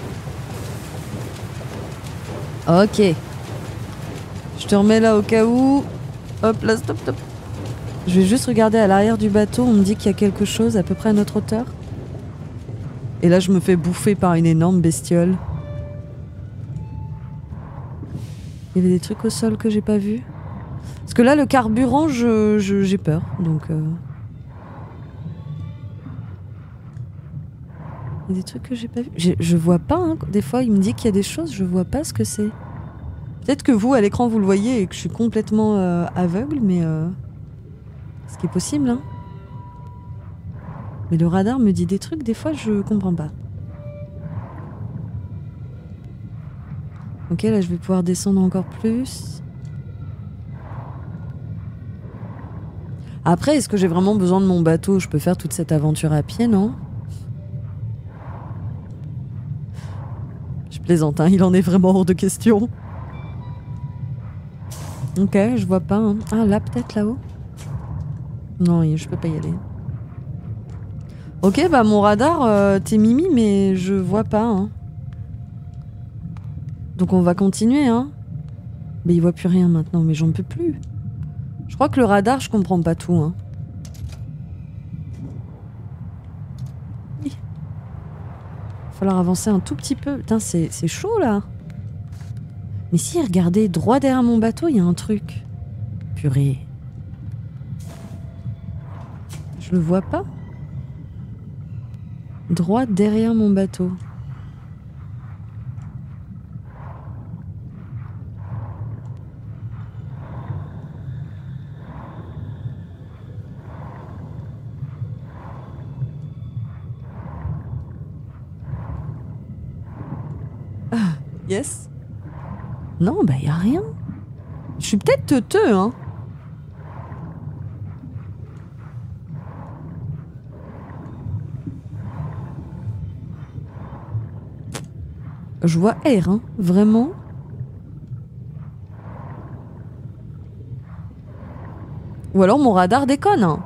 Ok. Je te remets là au cas où. Hop là, stop, stop. Je vais juste regarder à l'arrière du bateau. On me dit qu'il y a quelque chose à peu près à notre hauteur. Et là, je me fais bouffer par une énorme bestiole. Il y avait des trucs au sol que j'ai pas vus. Parce que là, le carburant, je, je, j'ai peur. Donc... Euh... Il y a des trucs que j'ai pas vus. Je, je vois pas, hein. Des fois, il me dit qu'il y a des choses, je vois pas ce que c'est. Peut-être que vous, à l'écran, vous le voyez et que je suis complètement euh, aveugle, mais... Euh... Ce qui est possible, hein. Mais le radar me dit des trucs, des fois, je comprends pas. Ok, là, je vais pouvoir descendre encore plus. Après, est-ce que j'ai vraiment besoin de mon bateau? Je peux faire toute cette aventure à pied, non? Je plaisante, hein, il en est vraiment hors de question. Ok, je vois pas. Hein. Ah, là, peut-être, là-haut? Non, je peux pas y aller. Ok, bah mon radar, euh, t'es mimi, mais je vois pas. Hein. Donc on va continuer, hein. Mais il voit plus rien maintenant, mais j'en peux plus. Je crois que le radar, je comprends pas tout, hein. Il va falloir avancer un tout petit peu. Putain, c'est chaud, là. Mais si, regardez, droit derrière mon bateau, il y a un truc. Purée. Je le vois pas. Droit derrière mon bateau. Ah, yes. Non, bah y a rien. Je suis peut-être teuteux, hein. Je vois R, hein, vraiment. Ou alors mon radar déconne. Hein.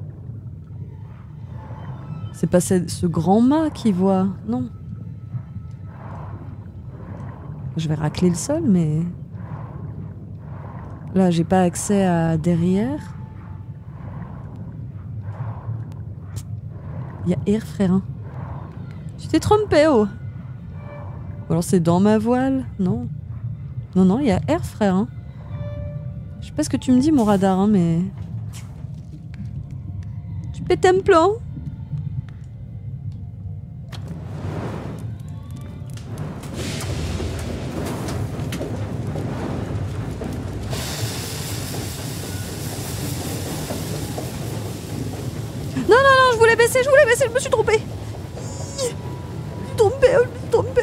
C'est pas ce, ce grand mât qui voit, non. Je vais racler le sol, mais... Là, j'ai pas accès à derrière. Il y a air, frère. Hein. Tu t'es trompé, oh. Ou alors c'est dans ma voile? Non. Non, non, il y a air, frère. Hein. Je sais pas ce que tu me dis, mon radar, hein, mais... Tu pètes un plan? Non, non, non, je voulais baisser, je voulais baisser, je me suis trompée. Je me suis trompée, je me suis trompée.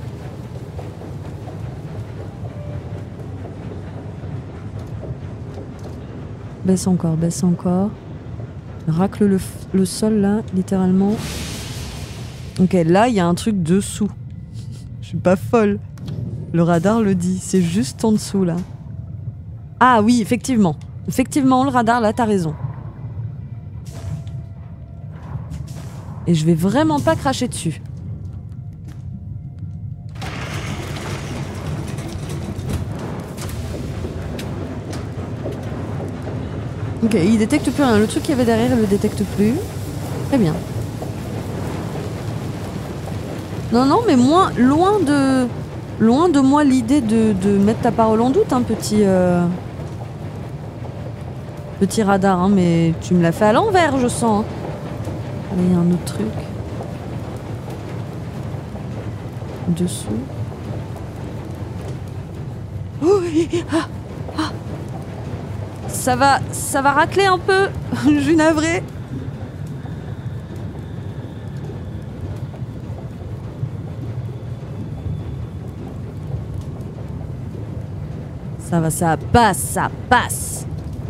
Baisse encore, baisse encore. Racle le, le sol là, littéralement. Ok, là, il y a un truc dessous. Je suis pas folle. Le radar le dit, c'est juste en dessous là. Ah oui, effectivement. Effectivement, le radar, là, t'as raison. Et je vais vraiment pas cracher dessus. Ok, il détecte plus rien. Le truc qu'il y avait derrière, il le détecte plus. Très bien. Non, non, mais moins, loin de... Loin de moi l'idée de, de mettre ta parole en doute, hein, petit... Euh... Petit radar, hein, mais tu me l'as fait à l'envers, je sens. Hein. Là, il y a un autre truc. Dessous. Oh, ah, ah. Ça va, ça va racler un peu. Je suis navrée. Ça va, ça passe, ça passe.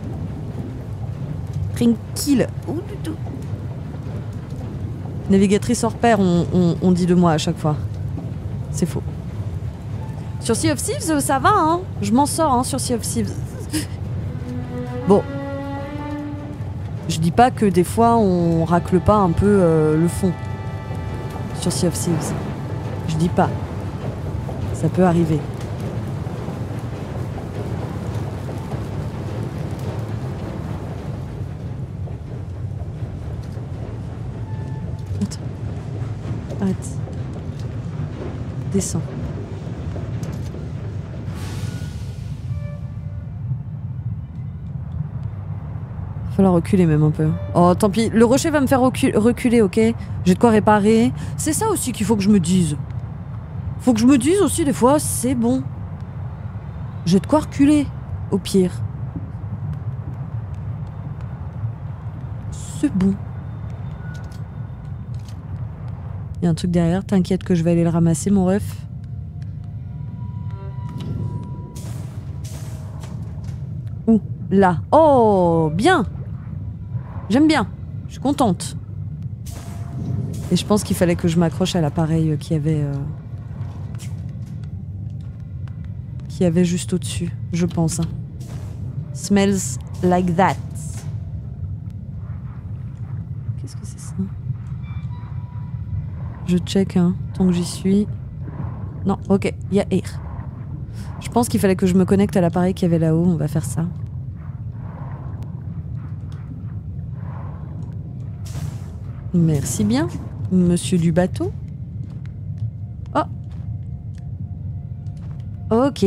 Tranquille. Ouh, du tout. Navigatrice hors pair, on, on, on dit de moi à chaque fois. C'est faux. Sur Sea of Thieves, ça va, hein. Je m'en sors, hein, sur Sea of Thieves. Bon. Je dis pas que des fois, on racle pas un peu euh, le fond. Sur Sea of Thieves. Je dis pas. Ça peut arriver. Attends. Arrête. Descends. Il va falloir reculer même un peu. Oh, tant pis. Le rocher va me faire recu reculer, ok? J'ai de quoi réparer. C'est ça aussi qu'il faut que je me dise. Faut que je me dise aussi des fois, c'est bon. J'ai de quoi reculer, au pire. C'est bon. Il y a un truc derrière, t'inquiète que je vais aller le ramasser, mon ref. Où? Là. Oh, bien. J'aime bien. Je suis contente. Et je pense qu'il fallait que je m'accroche à l'appareil qui avait... Euh... qui avait juste au-dessus, je pense. Hein. Smells like that. Qu'est-ce que c'est ça? Je check, hein, tant que j'y suis. Non, ok, il y a air. Je pense qu'il fallait que je me connecte à l'appareil qu'il y avait là-haut, on va faire ça. Merci bien, monsieur du bateau. Oh. Ok.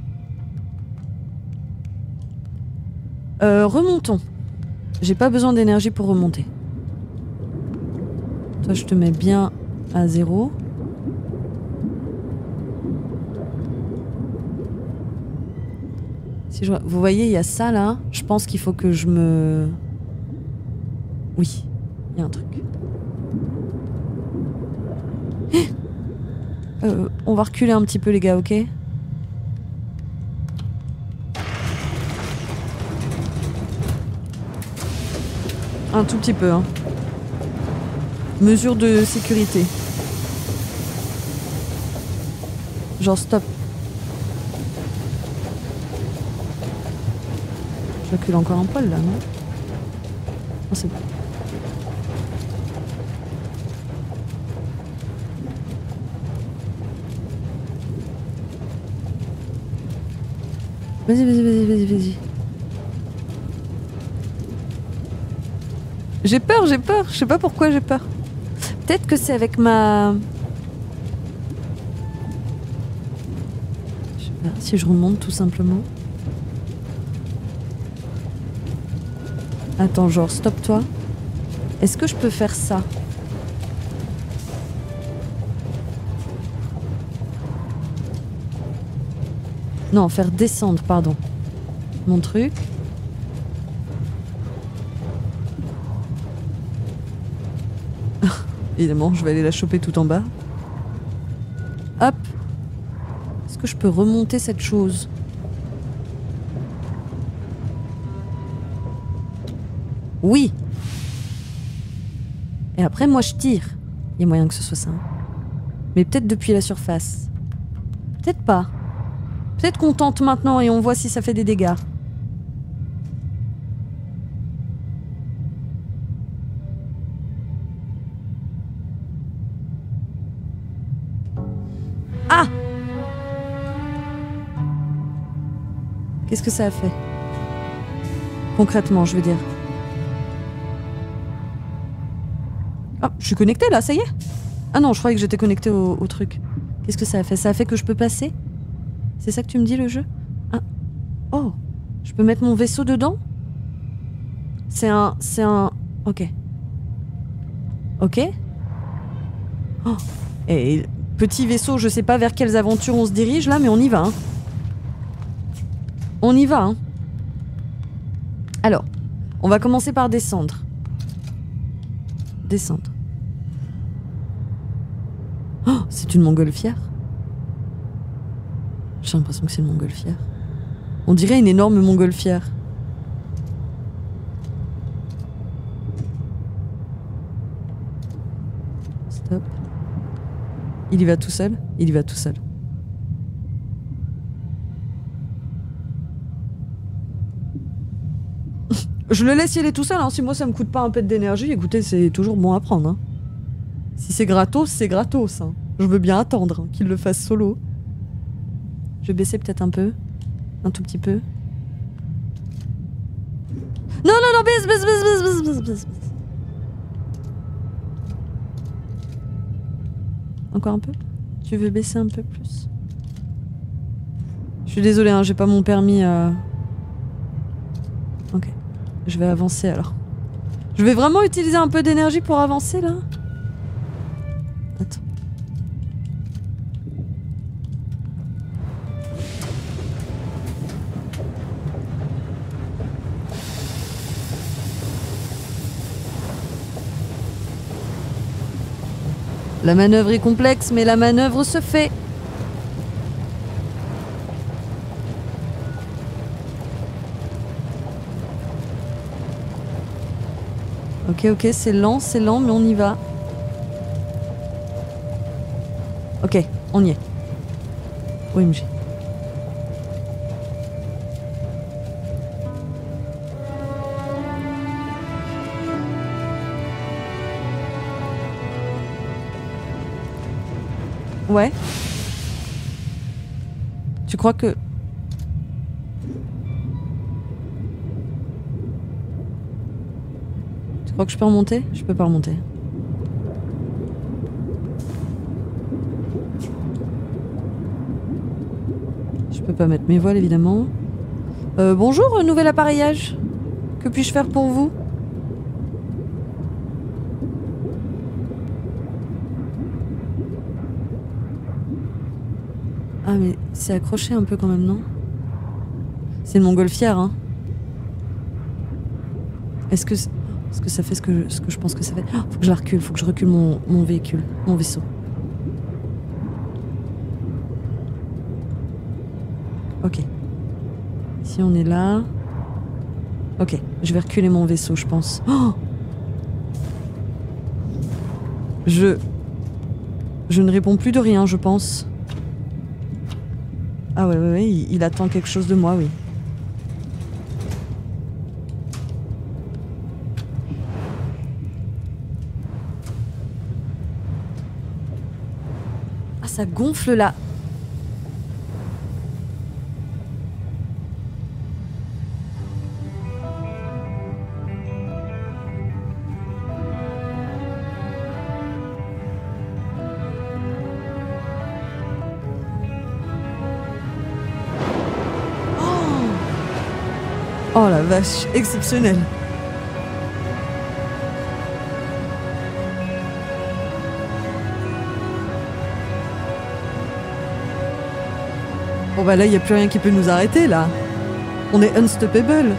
Euh, remontons. J'ai pas besoin d'énergie pour remonter. Toi, je te mets bien à zéro. Si je... Vous voyez, il y a ça là. Je pense qu'il faut que je me... Oui, il y a un truc. Euh, on va reculer un petit peu les gars, ok? Un tout petit peu, hein. Mesure de sécurité. Genre stop. Je recule encore un poil là, non? Oh, c'est bon. Vas-y, vas-y, vas-y, vas-y, vas-y. J'ai peur, j'ai peur. Je sais pas pourquoi j'ai peur. Peut-être que c'est avec ma... Je sais pas, si je remonte tout simplement. Attends, genre, stop-toi. Est-ce que je peux faire ça? Non, faire descendre, pardon. Mon truc. Évidemment, je vais aller la choper tout en bas. Hop. Est-ce que je peux remonter cette chose? Oui. Et après, moi, je tire. Il y a moyen que ce soit ça. Mais peut-être depuis la surface. Peut-être pas. Peut-être qu'on tente maintenant et on voit si ça fait des dégâts. Ah! Qu'est-ce que ça a fait? Concrètement, je veux dire. Ah, je suis connectée là, ça y est? Ah non, je croyais que j'étais connectée au, au truc. Qu'est-ce que ça a fait? Ça a fait que je peux passer? C'est ça que tu me dis, le jeu? Ah. Oh! Je peux mettre mon vaisseau dedans? C'est un... C'est un... Ok. Ok. Oh. Et petit vaisseau, je sais pas vers quelles aventures on se dirige là, mais on y va. Hein. On y va. Hein. Alors, on va commencer par descendre. Descendre. Oh, c'est une montgolfière. J'ai l'impression que c'est une montgolfière. On dirait une énorme montgolfière. Stop. Il y va tout seul? Il y va tout seul. Je le laisse y aller tout seul, hein. Si moi ça me coûte pas un peu d'énergie, écoutez, c'est toujours bon à prendre. Hein. Si c'est gratos, c'est gratos. Hein. Je veux bien attendre hein, qu'il le fasse solo. Je vais baisser peut-être un peu. Un tout petit peu. Non, non, non, baisse, baisse, baisse, baisse, baisse, baisse, baisse. Encore un peu? Tu veux baisser un peu plus? Je suis désolée, hein, j'ai pas mon permis. Euh... Ok. Je vais avancer alors. Je vais vraiment utiliser un peu d'énergie pour avancer là? Attends. La manœuvre est complexe, mais la manœuvre se fait. Ok, ok, c'est lent, c'est lent, mais on y va. Ok, on y est. O M G. Ouais. Tu crois que... Tu crois que je peux remonter? Je peux pas remonter. Je peux pas mettre mes voiles évidemment. Euh, bonjour, nouvel appareillage. Que puis-je faire pour vous? Ah mais c'est accroché un peu quand même, non? C'est une montgolfière, hein. Est-ce que, est-ce que ça fait ce que, je, ce que je pense que ça fait? Oh, faut que je la recule, faut que je recule mon, mon véhicule, mon vaisseau. Ok. Ici on est là. Ok, je vais reculer mon vaisseau, je pense. Oh je... Je ne réponds plus de rien, je pense. Ah ouais, ouais, ouais, il, il attend quelque chose de moi, oui. Ah, ça gonfle là. Oh la vache, exceptionnel. Bon bah là, il n'y a plus rien qui peut nous arrêter là. On est unstoppable.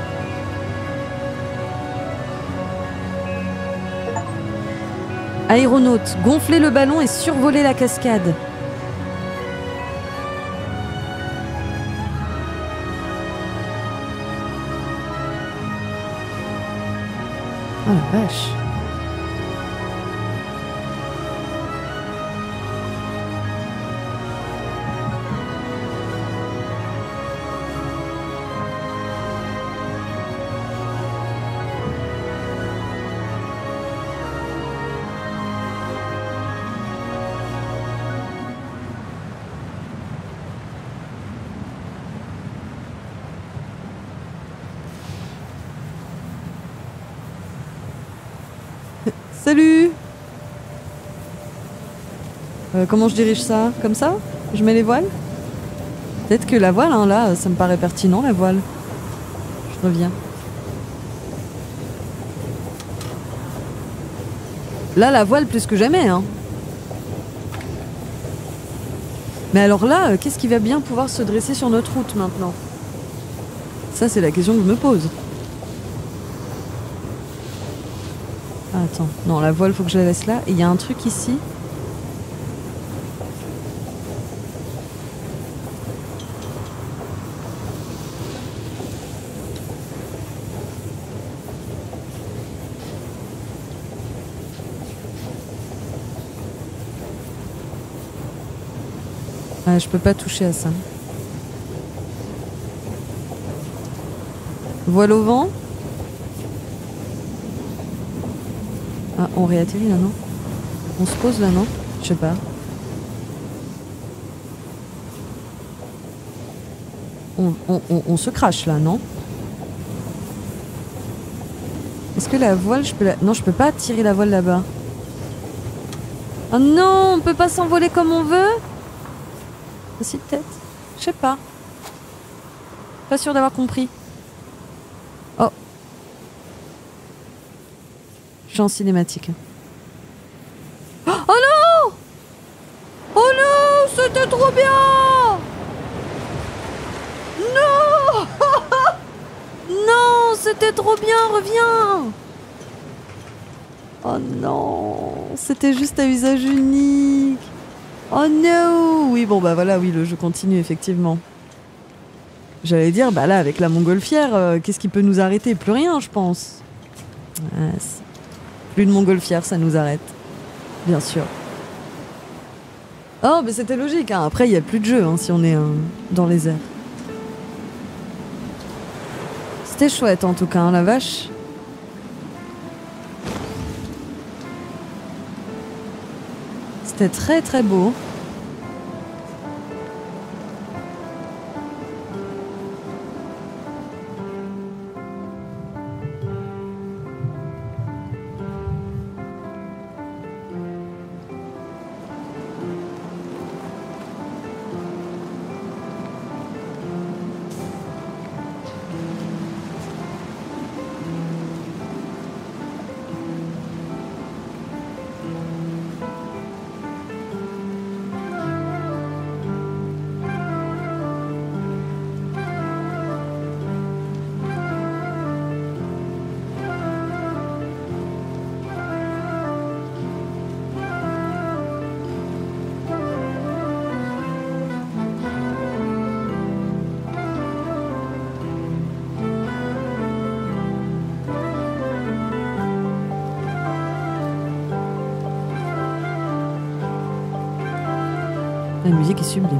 Aéronaute, gonfler le ballon et survoler la cascade. Oh la vache. Salut. euh, Comment je dirige ça? Comme ça? Je mets les voiles? Peut-être que la voile, hein, là, ça me paraît pertinent, la voile. Je reviens. Là, la voile plus que jamais, hein. Mais alors là, euh, qu'est-ce qui va bien pouvoir se dresser sur notre route maintenant? Ça, c'est la question que je me pose. Ah, attends, non, la voile, faut que je la laisse là. Et il y a un truc ici. Ah, je peux pas toucher à ça. Voile au vent. Ah, on réatterrit là, non? On se pose là, non? Je sais pas. On, on, on, on se crache là, non? Est-ce que la voile, je peux la... Non, je peux pas tirer la voile là-bas. Oh non, on peut pas s'envoler comme on veut? Si, peut-être. Je sais pas. Pas sûr d'avoir compris. Oh. Je suis en cinématique. Oh non! Oh non! C'était trop bien! Non! Non! C'était trop bien! Reviens! Oh non! C'était juste à usage unique! Oh non! Oui, bon bah voilà, oui, le jeu continue effectivement. J'allais dire, bah là, avec la montgolfière, euh, qu'est-ce qui peut nous arrêter? Plus rien, je pense. Ah, plus de montgolfière, ça nous arrête. Bien sûr. Oh, mais c'était logique, hein. Après, il n'y a plus de jeu hein, si on est euh, dans les airs. C'était chouette en tout cas, hein, la vache. C'était très très beau. La musique est sublime.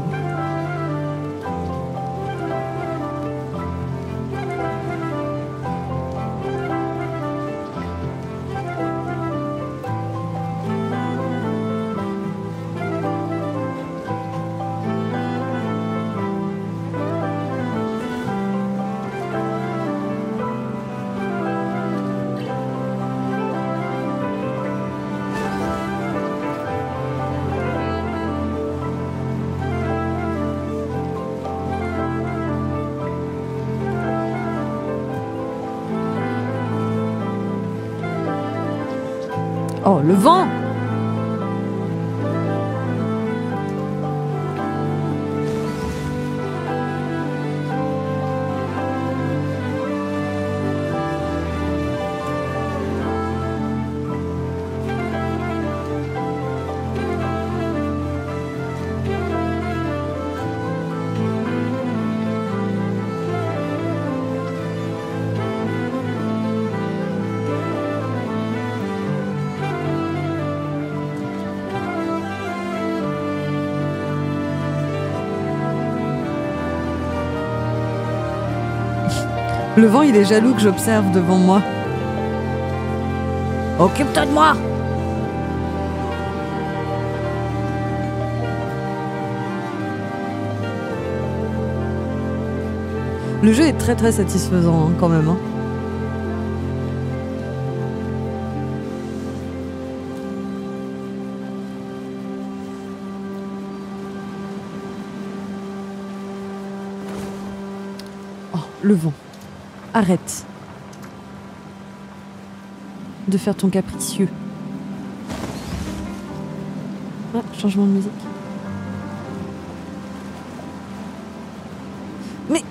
Oh, le vent! Le vent, il est jaloux que j'observe devant moi. Occupe-toi de moi! Le jeu est très très satisfaisant hein, quand même. Hein. Oh, le vent. Arrête de faire ton capricieux. Ah, changement de musique. Mais...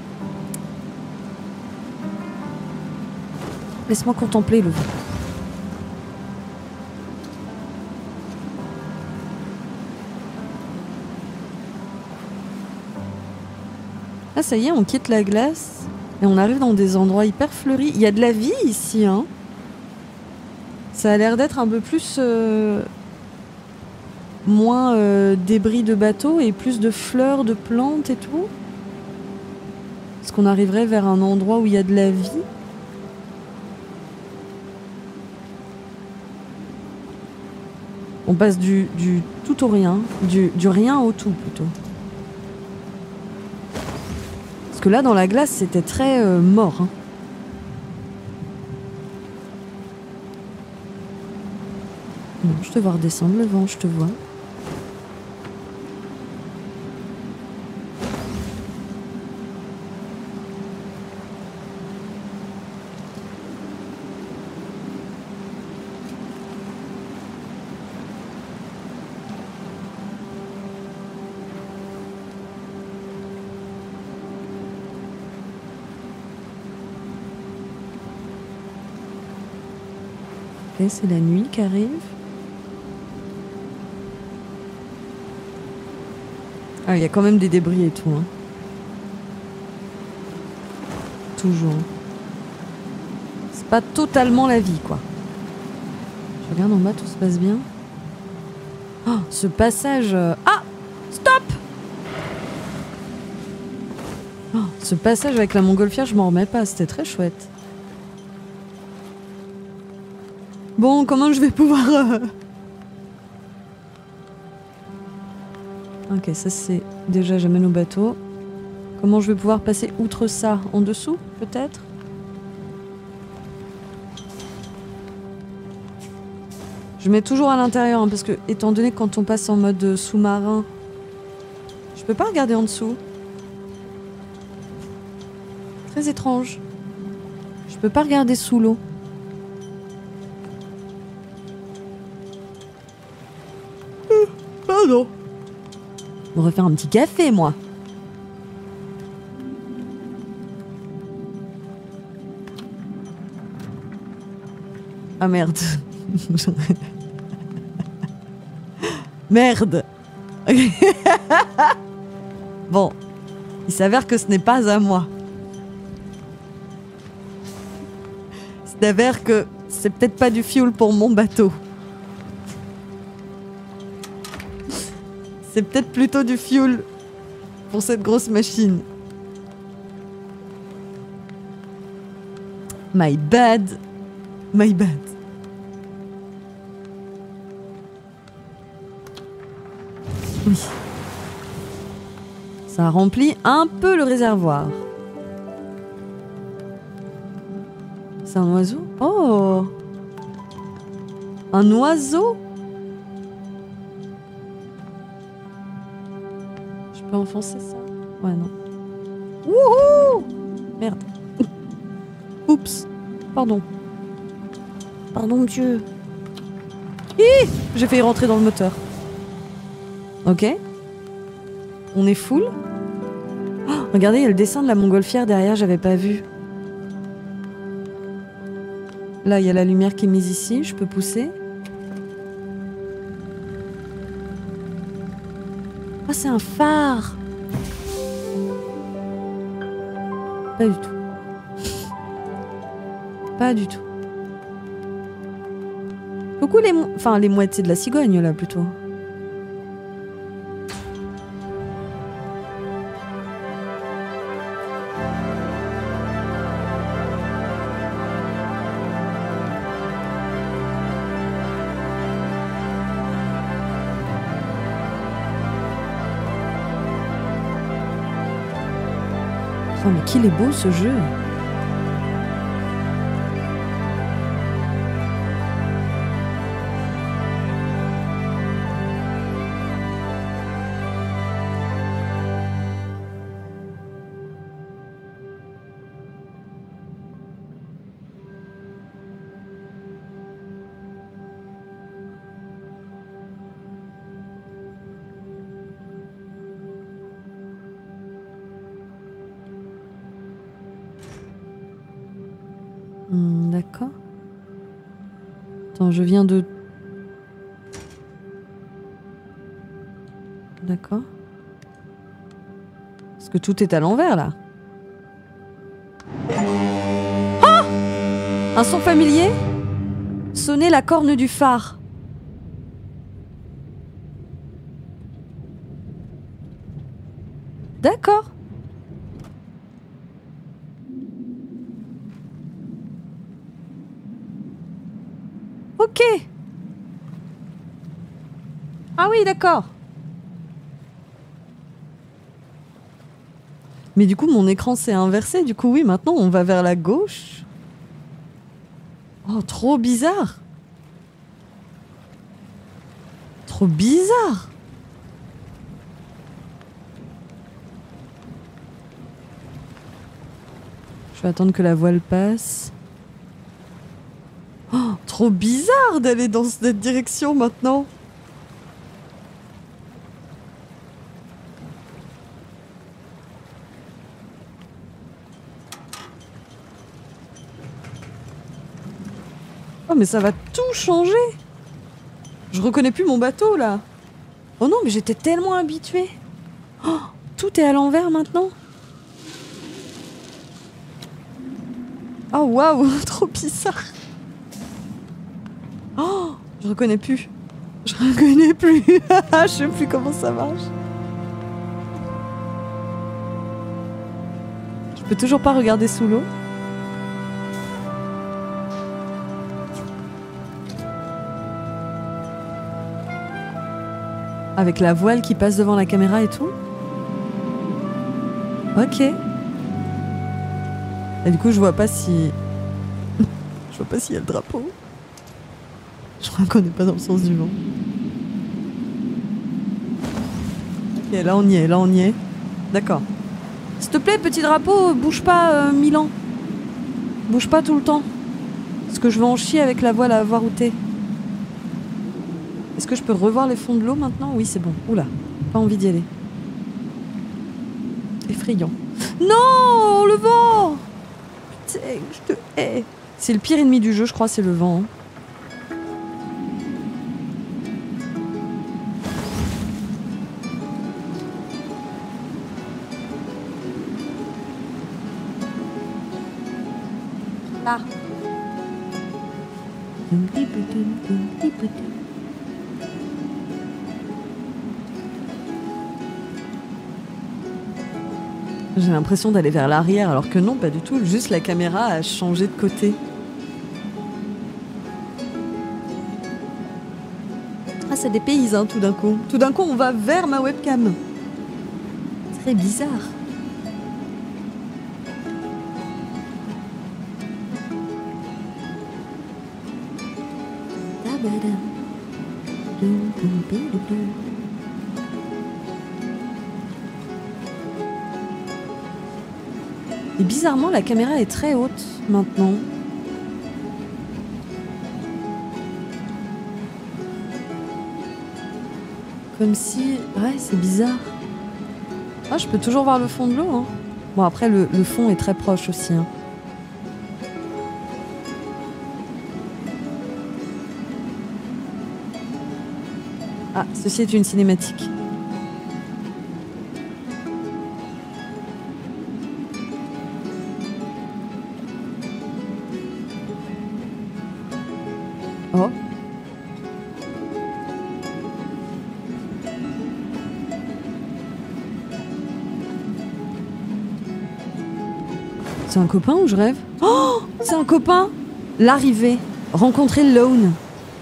Laisse-moi contempler le vent. Ah, ça y est, on quitte la glace. Et on arrive dans des endroits hyper fleuris. Il y a de la vie ici, hein. Ça a l'air d'être un peu plus... Euh, moins euh, débris de bateaux et plus de fleurs, de plantes et tout. Est-ce qu'on arriverait vers un endroit où il y a de la vie? On passe du, du tout au rien. Du, du rien au tout, plutôt. Parce que là, dans la glace, c'était très euh, mort. Hein. Non, je te vois redescendre le vent, je te vois. Ok, c'est la nuit qui arrive. Ah, il y a quand même des débris et tout. Hein. Toujours. C'est pas totalement la vie, quoi. Je regarde en bas, tout se passe bien. Oh, ce passage... Ah! Stop! Oh, ce passage avec la montgolfière, je m'en remets pas. C'était très chouette. Bon, comment je vais pouvoir... Euh... Ok, ça c'est déjà j'amène au bateau. Comment je vais pouvoir passer outre ça? En dessous, peut-être? Je mets toujours à l'intérieur, hein, parce que, étant donné que quand on passe en mode sous-marin, je peux pas regarder en dessous. Très étrange. Je peux pas regarder sous l'eau. Pardon. Je me refaire un petit café, moi. Ah merde. Merde. Bon. Il s'avère que ce n'est pas à moi. Il s'avère que c'est peut-être pas du fuel pour mon bateau. C'est peut-être plutôt du fuel pour cette grosse machine. My bad. My bad. Oui. Ça remplit un peu le réservoir. C'est un oiseau? Oh! Un oiseau? Je peux enfoncer ça? Ouais, non. Wouhou! Merde. Oups. Pardon. Pardon, monsieur. Hi, j'ai failli rentrer dans le moteur. Ok. On est full. Oh, regardez, il y a le dessin de la montgolfière derrière, j'avais pas vu. Là, il y a la lumière qui est mise ici, je peux pousser. Ah, c'est un phare. Pas du tout. Pas du tout. Coucou les mou... Enfin, les mouettes, c'est de la cigogne, là, plutôt. Oh, mais qu'il est beau, ce jeu! Hmm, d'accord. Attends, je viens de... D'accord. Parce que tout est à l'envers, là. Ah! Un son familier? Sonner la corne du phare. D'accord. Ok. Ah oui, d'accord. Mais du coup, mon écran s'est inversé. Du coup, oui, maintenant, on va vers la gauche. Oh, trop bizarre. Trop bizarre. Je vais attendre que la voile passe. Oh, trop bizarre d'aller dans cette direction maintenant. Oh, mais ça va tout changer. Je reconnais plus mon bateau là. Oh non, mais j'étais tellement habituée. Oh, tout est à l'envers maintenant. Oh waouh, trop bizarre. Oh, je reconnais plus. Je reconnais plus. Je sais plus comment ça marche. Je peux toujours pas regarder sous l'eau. Avec la voile qui passe devant la caméra et tout. Ok. Et du coup, je vois pas si... je vois pas s'il y a le drapeau. Je crois qu'on n'est pas dans le sens du vent. Ok, là on y est, là on y est. D'accord. S'il te plaît, petit drapeau, bouge pas euh, mille ans. Bouge pas tout le temps. Parce que je vais en chier avec la voile à voir où t'es. Est-ce que je peux revoir les fonds de l'eau maintenant? Oui, c'est bon. Oula, pas envie d'y aller. Effrayant. Non, le vent! Putain, je te hais. C'est le pire ennemi du jeu, je crois, c'est le vent. Là. J'ai l'impression d'aller vers l'arrière, alors que non, pas du tout. Juste la caméra a changé de côté. Ah, c'est des pays, hein, tout d'un coup. Tout d'un coup, on va vers ma webcam. Très bizarre. Et bizarrement, la caméra est très haute maintenant. Comme si... Ouais, c'est bizarre. Ah, je peux toujours voir le fond de l'eau. Hein. Bon, après, le, le fond est très proche aussi. Hein. Ah, ceci est une cinématique. Oh. C'est un copain ou je rêve? Oh, c'est un copain. L'arrivée. Rencontrer Lone.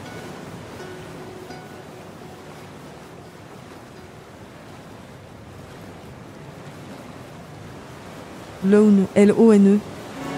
Lone, L O N E.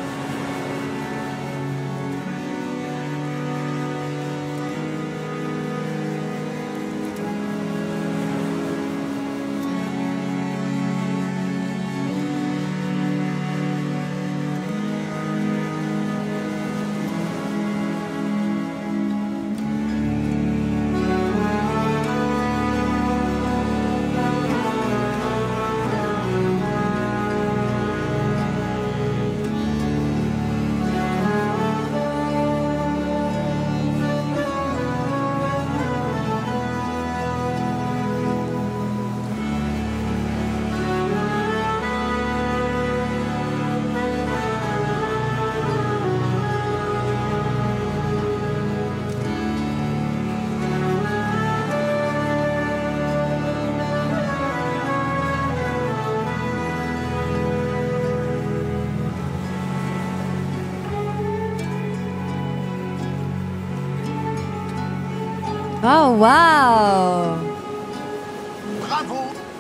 Oh, waouh! Bravo!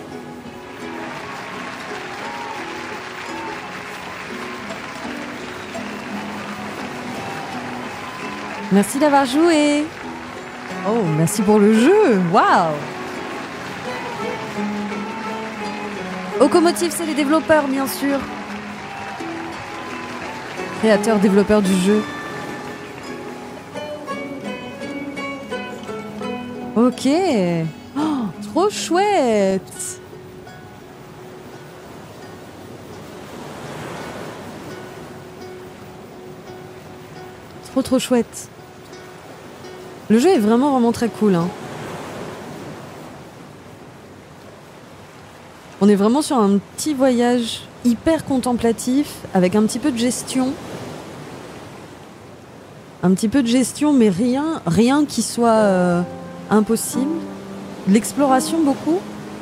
Merci d'avoir joué. Oh, merci pour le jeu. Waouh! Okomotiv, c'est les développeurs, bien sûr. Créateurs, développeurs du jeu. Ok. Oh, trop chouette. Trop trop chouette. Le jeu est vraiment vraiment très cool. Hein. On est vraiment sur un petit voyage hyper contemplatif avec un petit peu de gestion. Un petit peu de gestion, mais rien, rien qui soit euh, impossible. De l'exploration beaucoup.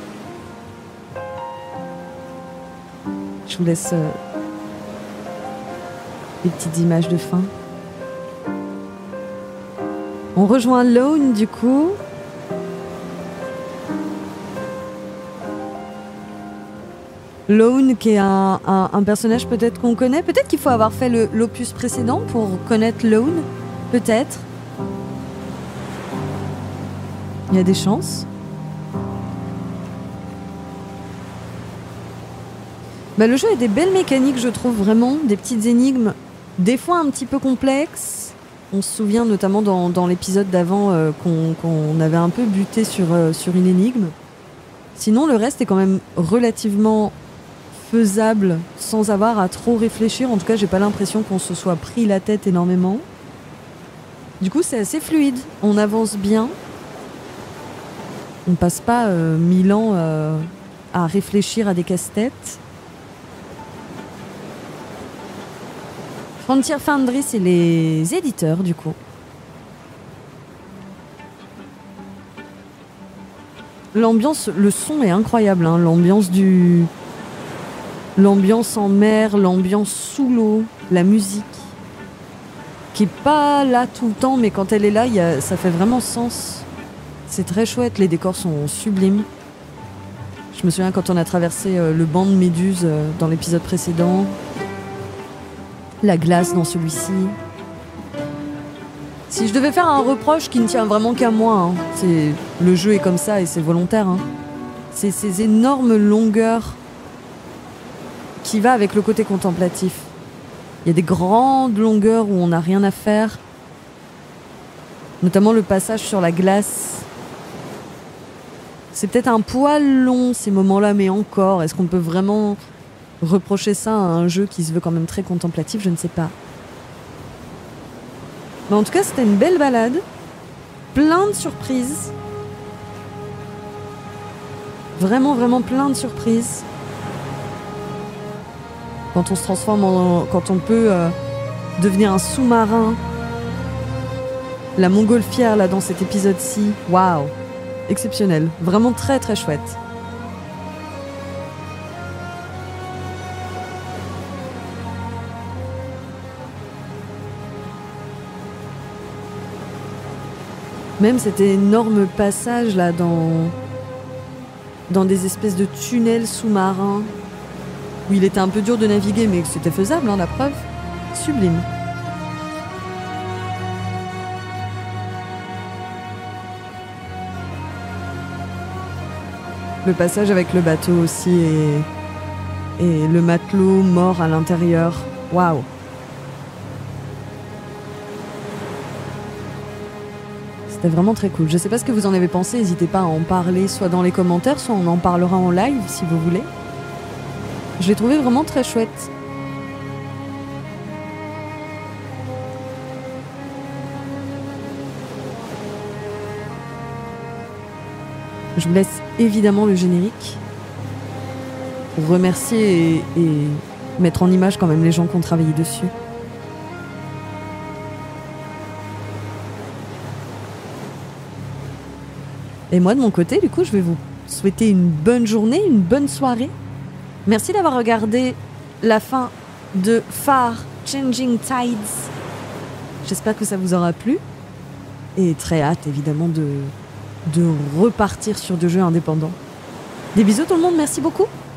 Je vous laisse euh, des petites images de fin. On rejoint Lone du coup. Lone qui est un, un, un personnage peut-être qu'on connaît. Peut-être qu'il faut avoir fait le, l'opus précédent pour connaître Lone. Peut-être. Il y a des chances. Bah, le jeu a des belles mécaniques, je trouve, vraiment. Des petites énigmes, des fois un petit peu complexes. On se souvient notamment dans, dans l'épisode d'avant euh, qu'on, qu'on avait un peu buté sur, euh, sur une énigme. Sinon, le reste est quand même relativement faisable sans avoir à trop réfléchir. En tout cas, j'ai pas l'impression qu'on se soit pris la tête énormément. Du coup, c'est assez fluide. On avance bien. On passe pas euh, mille ans euh, à réfléchir à des casse-têtes. Frontier Foundry, c'est les éditeurs, du coup. L'ambiance, le son est incroyable. Hein. L'ambiance du... L'ambiance en mer, l'ambiance sous l'eau, la musique. Qui est pas là tout le temps, mais quand elle est là, y a... ça fait vraiment sens. C'est très chouette, les décors sont sublimes. Je me souviens quand on a traversé euh, le banc de méduses euh, dans l'épisode précédent. La glace dans celui-ci. Si je devais faire un reproche qui ne tient vraiment qu'à moi, hein, c'est le jeu est comme ça et c'est volontaire. Hein, c'est ces énormes longueurs qui va avec le côté contemplatif. Il y a des grandes longueurs où on n'a rien à faire, notamment le passage sur la glace. C'est peut-être un poil long ces moments-là, mais encore, est-ce qu'on peut vraiment reprocher ça à un jeu qui se veut quand même très contemplatif? Je ne sais pas. Mais en tout cas, c'était une belle balade. Plein de surprises. Vraiment, vraiment plein de surprises. Quand on se transforme en... Quand on peut euh, devenir un sous-marin. La montgolfière, là, dans cet épisode-ci. Waouh! Exceptionnel. Vraiment très, très chouette. Même cet énorme passage là dans, dans des espèces de tunnels sous-marins où il était un peu dur de naviguer mais que c'était faisable, hein, la preuve. Sublime. Le passage avec le bateau aussi et, et le matelot mort à l'intérieur. Waouh! C'était vraiment très cool. Je sais pas ce que vous en avez pensé, n'hésitez pas à en parler soit dans les commentaires, soit on en parlera en live si vous voulez. Je l'ai trouvé vraiment très chouette. Je vous laisse évidemment le générique pour remercier et, et mettre en image quand même les gens qui ont travaillé dessus. Et moi de mon côté, du coup, je vais vous souhaiter une bonne journée, une bonne soirée. Merci d'avoir regardé la fin de Far Changing Tides. J'espère que ça vous aura plu. Et très hâte évidemment de, de repartir sur des jeux indépendants. Des bisous tout le monde, merci beaucoup.